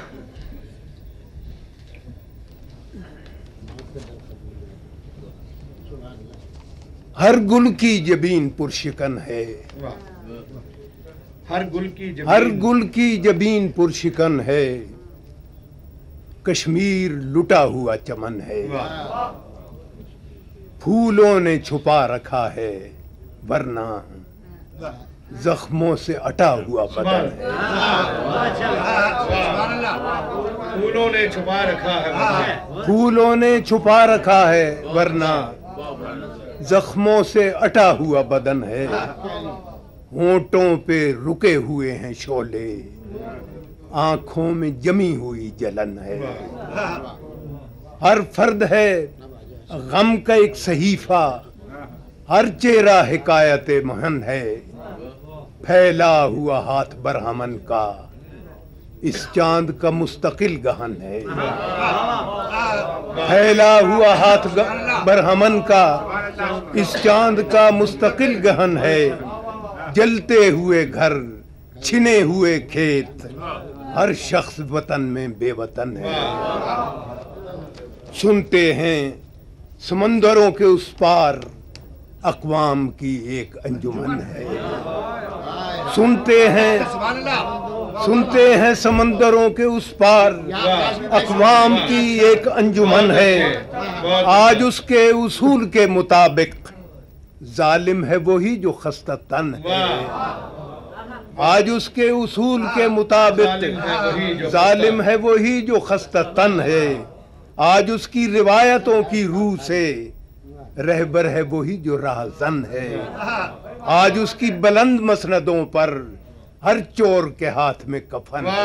ہر گل کی جبین پرشکن ہے، ہر گل کی جبین ہر گل کی جبین پرشکن ہے، کشمیر لٹا ہوا چمن ہے، پھولوں نے چھپا رکھا ہے ورنہ زخموں سے اٹا ہوا بدن ہے، پھولوں نے چھپا رکھا ہے پھولوں نے چھپا رکھا ہے ورنہ زخموں سے اٹا ہوا بدن ہے، ہونٹوں پہ رکے ہوئے ہیں شعلے، آنکھوں میں جمی ہوئی جلن ہے، ہر فرد ہے غم کا ایک صحیفہ، ہر چہرہ حکایت محن ہے، پھیلا ہوا ہاتھ برہمن کا اس چاند کا مستقل گہن ہے، پھیلا ہوا ہاتھ برہمن کا اس چاند کا مستقل گہن ہے، جلتے ہوئے گھر چھنے ہوئے کھیت، ہر شخص وطن میں بے وطن ہے۔ سنتے ہیں سمندروں کے اس پار اقوام کی ایک انجمن ہے، سنتے ہیں سنتے ہیں سمندروں کے اس پار اقوام کی ایک انجمن ہے، آج اس کے اصول کے مطابق ظالم ہے وہی جو خستہ تن ہے، آج اس کے اصول کے مطابق ظالم ہے وہی جو خستہ تن ہے، آج اس کی روایتوں کی روح سے رہبر ہے وہی جو راہزن ہے، آج اس کی بلند مسندوں پر ہر چور کے ہاتھ میں کفن ہے۔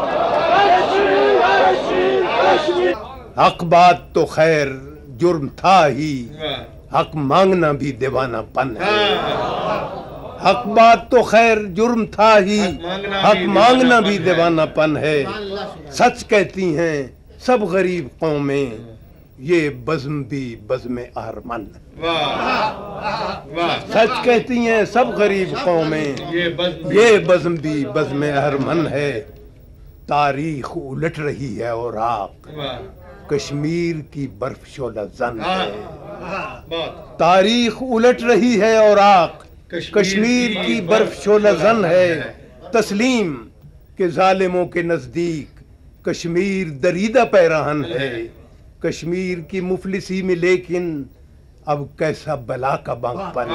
حق بات تو خیر جرم تھا ہی، حق مانگنا بھی دیوانہ پن ہے، حق بات تو خیر جرم تھا ہی، حق مانگنا بھی دیوانہ پن ہے، سچ کہتی ہیں سب غریب قومیں یہ بزم بھی بزم اہرمن، سچ کہتی ہیں سب غریب قومیں یہ بزم بھی بزم اہرمن ہے، تاریخ الٹ رہی ہے اور آق کشمیر کی برف شعلہ زن ہے، تاریخ الٹ رہی ہے اور آق کشمیر کی برف شعلہ زن ہے، تسلیم کہ ظالموں کے نزدیک کشمیر دریدہ پیراہن ہے، کشمیر کی مفلسی میں لیکن اب کیسا بلا کا بانگ پن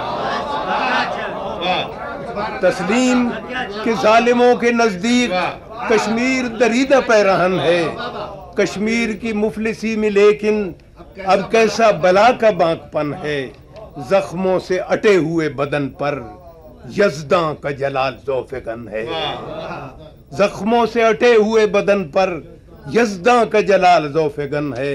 ہے، تسلیم کہ ظالموں کے نزدیک کشمیر دریدہ پیراہن ہے، کشمیر کی مفلسی میں لیکن اب کیسا بلا کا بانگ پن ہے، زخموں سے اٹے ہوئے بدن پر یزداں کا جلال ذوفگن ہے، زخموں سے اٹے ہوئے بدن پر یزداں کا جلال ذوفگن ہے،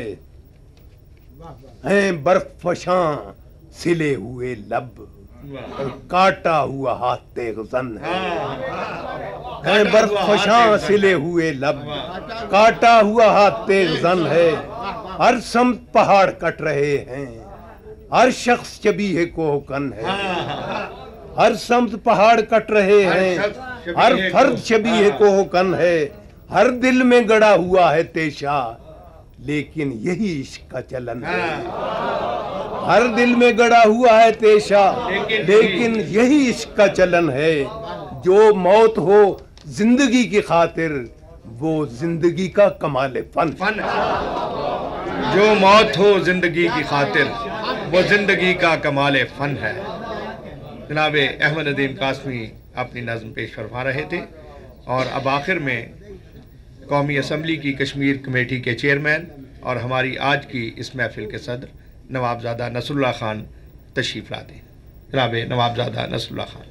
ہیں برف فشاں سلے ہوئے لب کاٹا ہوا ہاتھ تیغ زن ہے، ہیں برف فشاں سلے ہوئے لب کاٹا ہوا ہاتھ تیغ زن ہے، ہر سمت پہاڑ کٹ رہے ہیں، ہر شخص شبیہ کوہکن ہے، ہر سمت پہاڑ کٹ رہے ہیں، ہر فرد شبیہ کوہکن ہے، ہر دل میں گڑا ہوا ہے تیشا لیکن یہی عشق کا چلن ہے، ہر دل میں گڑا ہوا ہے تیشا لیکن یہی عشق کا چلن ہے، جو موت ہو زندگی کی خاطر وہ زندگی کا کمال فن ہے، جو موت ہو زندگی کی خاطر وہ زندگی کا کمال فن ہے۔ جناب احمد ندیم قاسمی اپنی نظم پیش فرما رہے تھے، اور اب آخر میں قومی اسمبلی کی کشمیر کمیٹی کے چیئرمین اور ہماری آج کی اس محفل کے صدر نوابزادہ نصر اللہ خان تشریف لاتے ہیں۔ جناب نوابزادہ نصر اللہ خان۔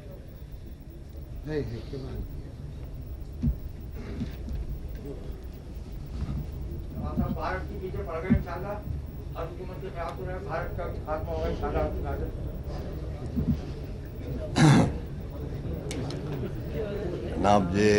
جناب جی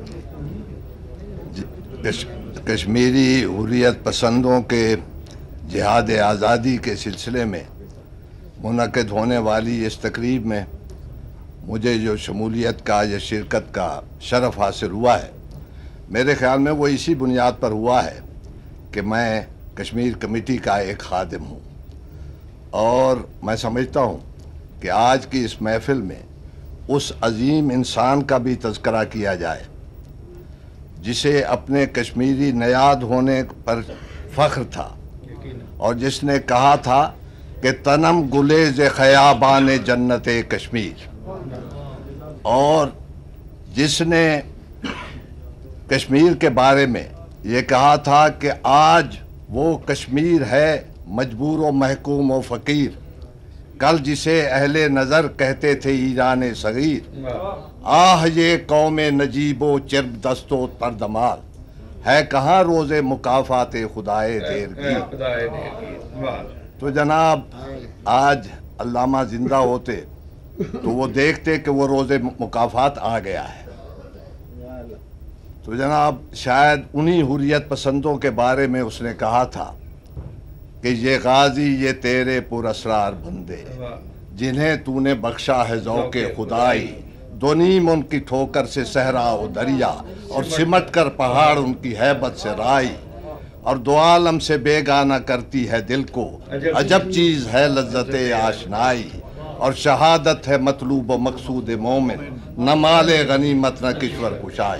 کشمیری حریت پسندوں کے جہاد آزادی کے سلسلے میں منعقد ہونے والی اس تقریب میں مجھے جو شمولیت کا یا شرکت کا شرف حاصل ہوا ہے، میرے خیال میں وہ اسی بنیاد پر ہوا ہے کہ میں کشمیر کمیٹی کا ایک خادم ہوں، اور میں سمجھتا ہوں کہ آج کی اس محفل میں اس عظیم انسان کا بھی تذکرہ کیا جائے جسے اپنے کشمیری نیاد ہونے پر فخر تھا، اور جس نے کہا تھا کہ تنم گلیز خیابان جنت کشمیر، اور جس نے کشمیر کے بارے میں یہ کہا تھا کہ آج وہ کشمیر ہے مجبور و محکوم و فقیر، کل جسے اہل نظر کہتے تھے ایران صغیر، آہ یہ قوم نجیب و چرب دست و تردمار، ہے کہاں روز مکافات خدائے دیر کی۔ تو جناب آج علامہ زندہ ہوتے تو وہ دیکھتے کہ وہ روز مکافات آ گیا ہے، تو جناب شاید انہی حریت پسندوں کے بارے میں اس نے کہا تھا کہ یہ غازی یہ تیرے پر اسرار بندے جنہیں تو نے بخشا ہے ذوق خدائی، دو نیم ان کی ٹھوکر سے صحرا و دریا اور سمٹ کر پہاڑ ان کی ہیبت سے رائی، اور دو عالم سے بیگانہ کرتی ہے دل کو، عجب چیز ہے لذت آشنائی، اور شہادت ہے مطلوب و مقصود مومن، نہ مال غنیمت نہ کشور کشائی۔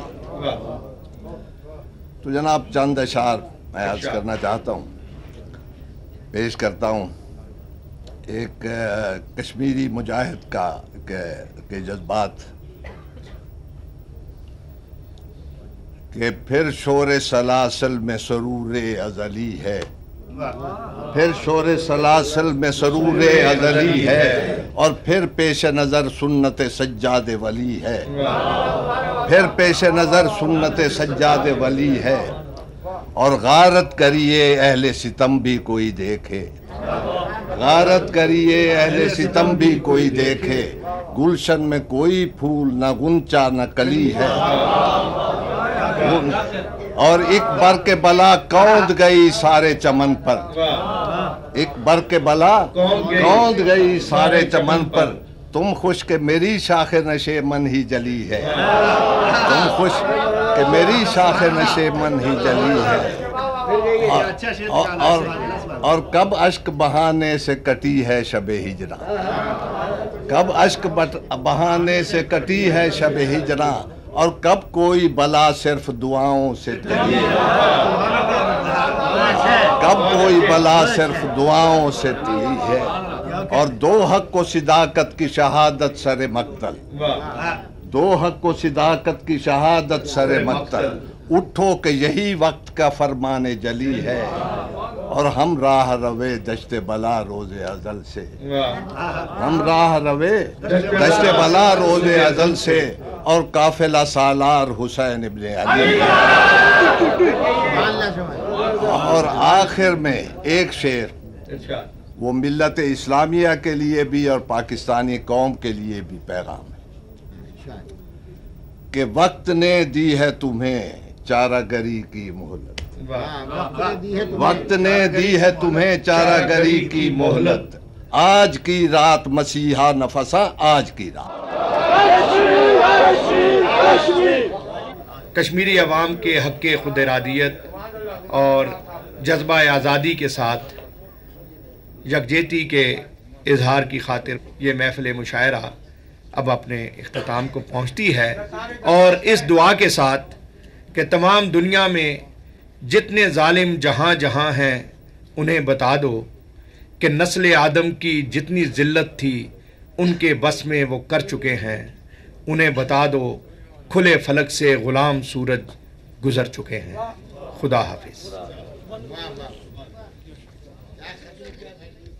تو جناب چند اشعار میں عرض کرنا چاہتا ہوں، پیش کرتا ہوں ایک کشمیری مجاہد کا کے جذبات کہ پھر شور سلاسل میں سرور ازلی ہے، پھر شور سلاسل میں سرور ازلی ہے، اور پھر پیش نظر سنت سجاد ولی ہے، پھر پیش نظر سنت سجاد ولی ہے، اور غارت کریے اہل ستم بھی کوئی دیکھے، غارت کریے اہل ستم بھی کوئی دیکھے، گلشن میں کوئی پھول نہ غنچہ نہ کلی ہے، اور ایک برق بلا کوند گئی سارے چمن پر، ایک برق بلا کوند گئی سارے چمن پر، تم خوش کہ میری شاخ نشے من ہی جلی ہے، تم خوش کہ میری شاخ نشے من ہی جلی ہے، اور, اور, اور کب اشک بہانے سے کٹی ہے شب ہجراں، کب اشک بہانے سے کٹی ہے شب ہجراں، اور کب کوئی بلا صرف دعاؤں سے ٹلی ہے، کب کوئی بلا صرف دعاؤں سے ٹلی ہے، اور دو حق و صداقت کی شہادت سر مقتل، دو حق و صداقت کی شہادت سر مقتل، اٹھو کہ یہی وقت کا فرمان جلی ہے، اور ہم راہ روے دشت بلا روز ازل سے، ہم راہ روے دشت بلا روز ازل سے، اور قافلہ سالار حسین ابن علی، اور آخر میں ایک شعر وہ ملت اسلامیہ کے لیے بھی اور پاکستانی قوم کے لیے بھی پیغام ہے کہ وقت نے دی ہے تمہیں چارہ گری کی مہلت، وقت نے دی ہے تمہیں چارہ گری کی مہلت، آج کی رات مسیحا نفسا آج کی رات۔ کشمیری عوام کے حق خود ارادیت اور جذبہ آزادی کے ساتھ یکجہتی کے اظہار کی خاطر یہ محفل مشاعرہ اب اپنے اختتام کو پہنچتی ہے، اور اس دعا کے ساتھ کہ تمام دنیا میں جتنے ظالم جہاں جہاں ہیں انہیں بتا دو کہ نسل آدم کی جتنی ذلت تھی ان کے بس میں وہ کر چکے ہیں، انہیں بتا دو کھلے فلک سے غلام سورج گزر چکے ہیں۔ خدا حافظ۔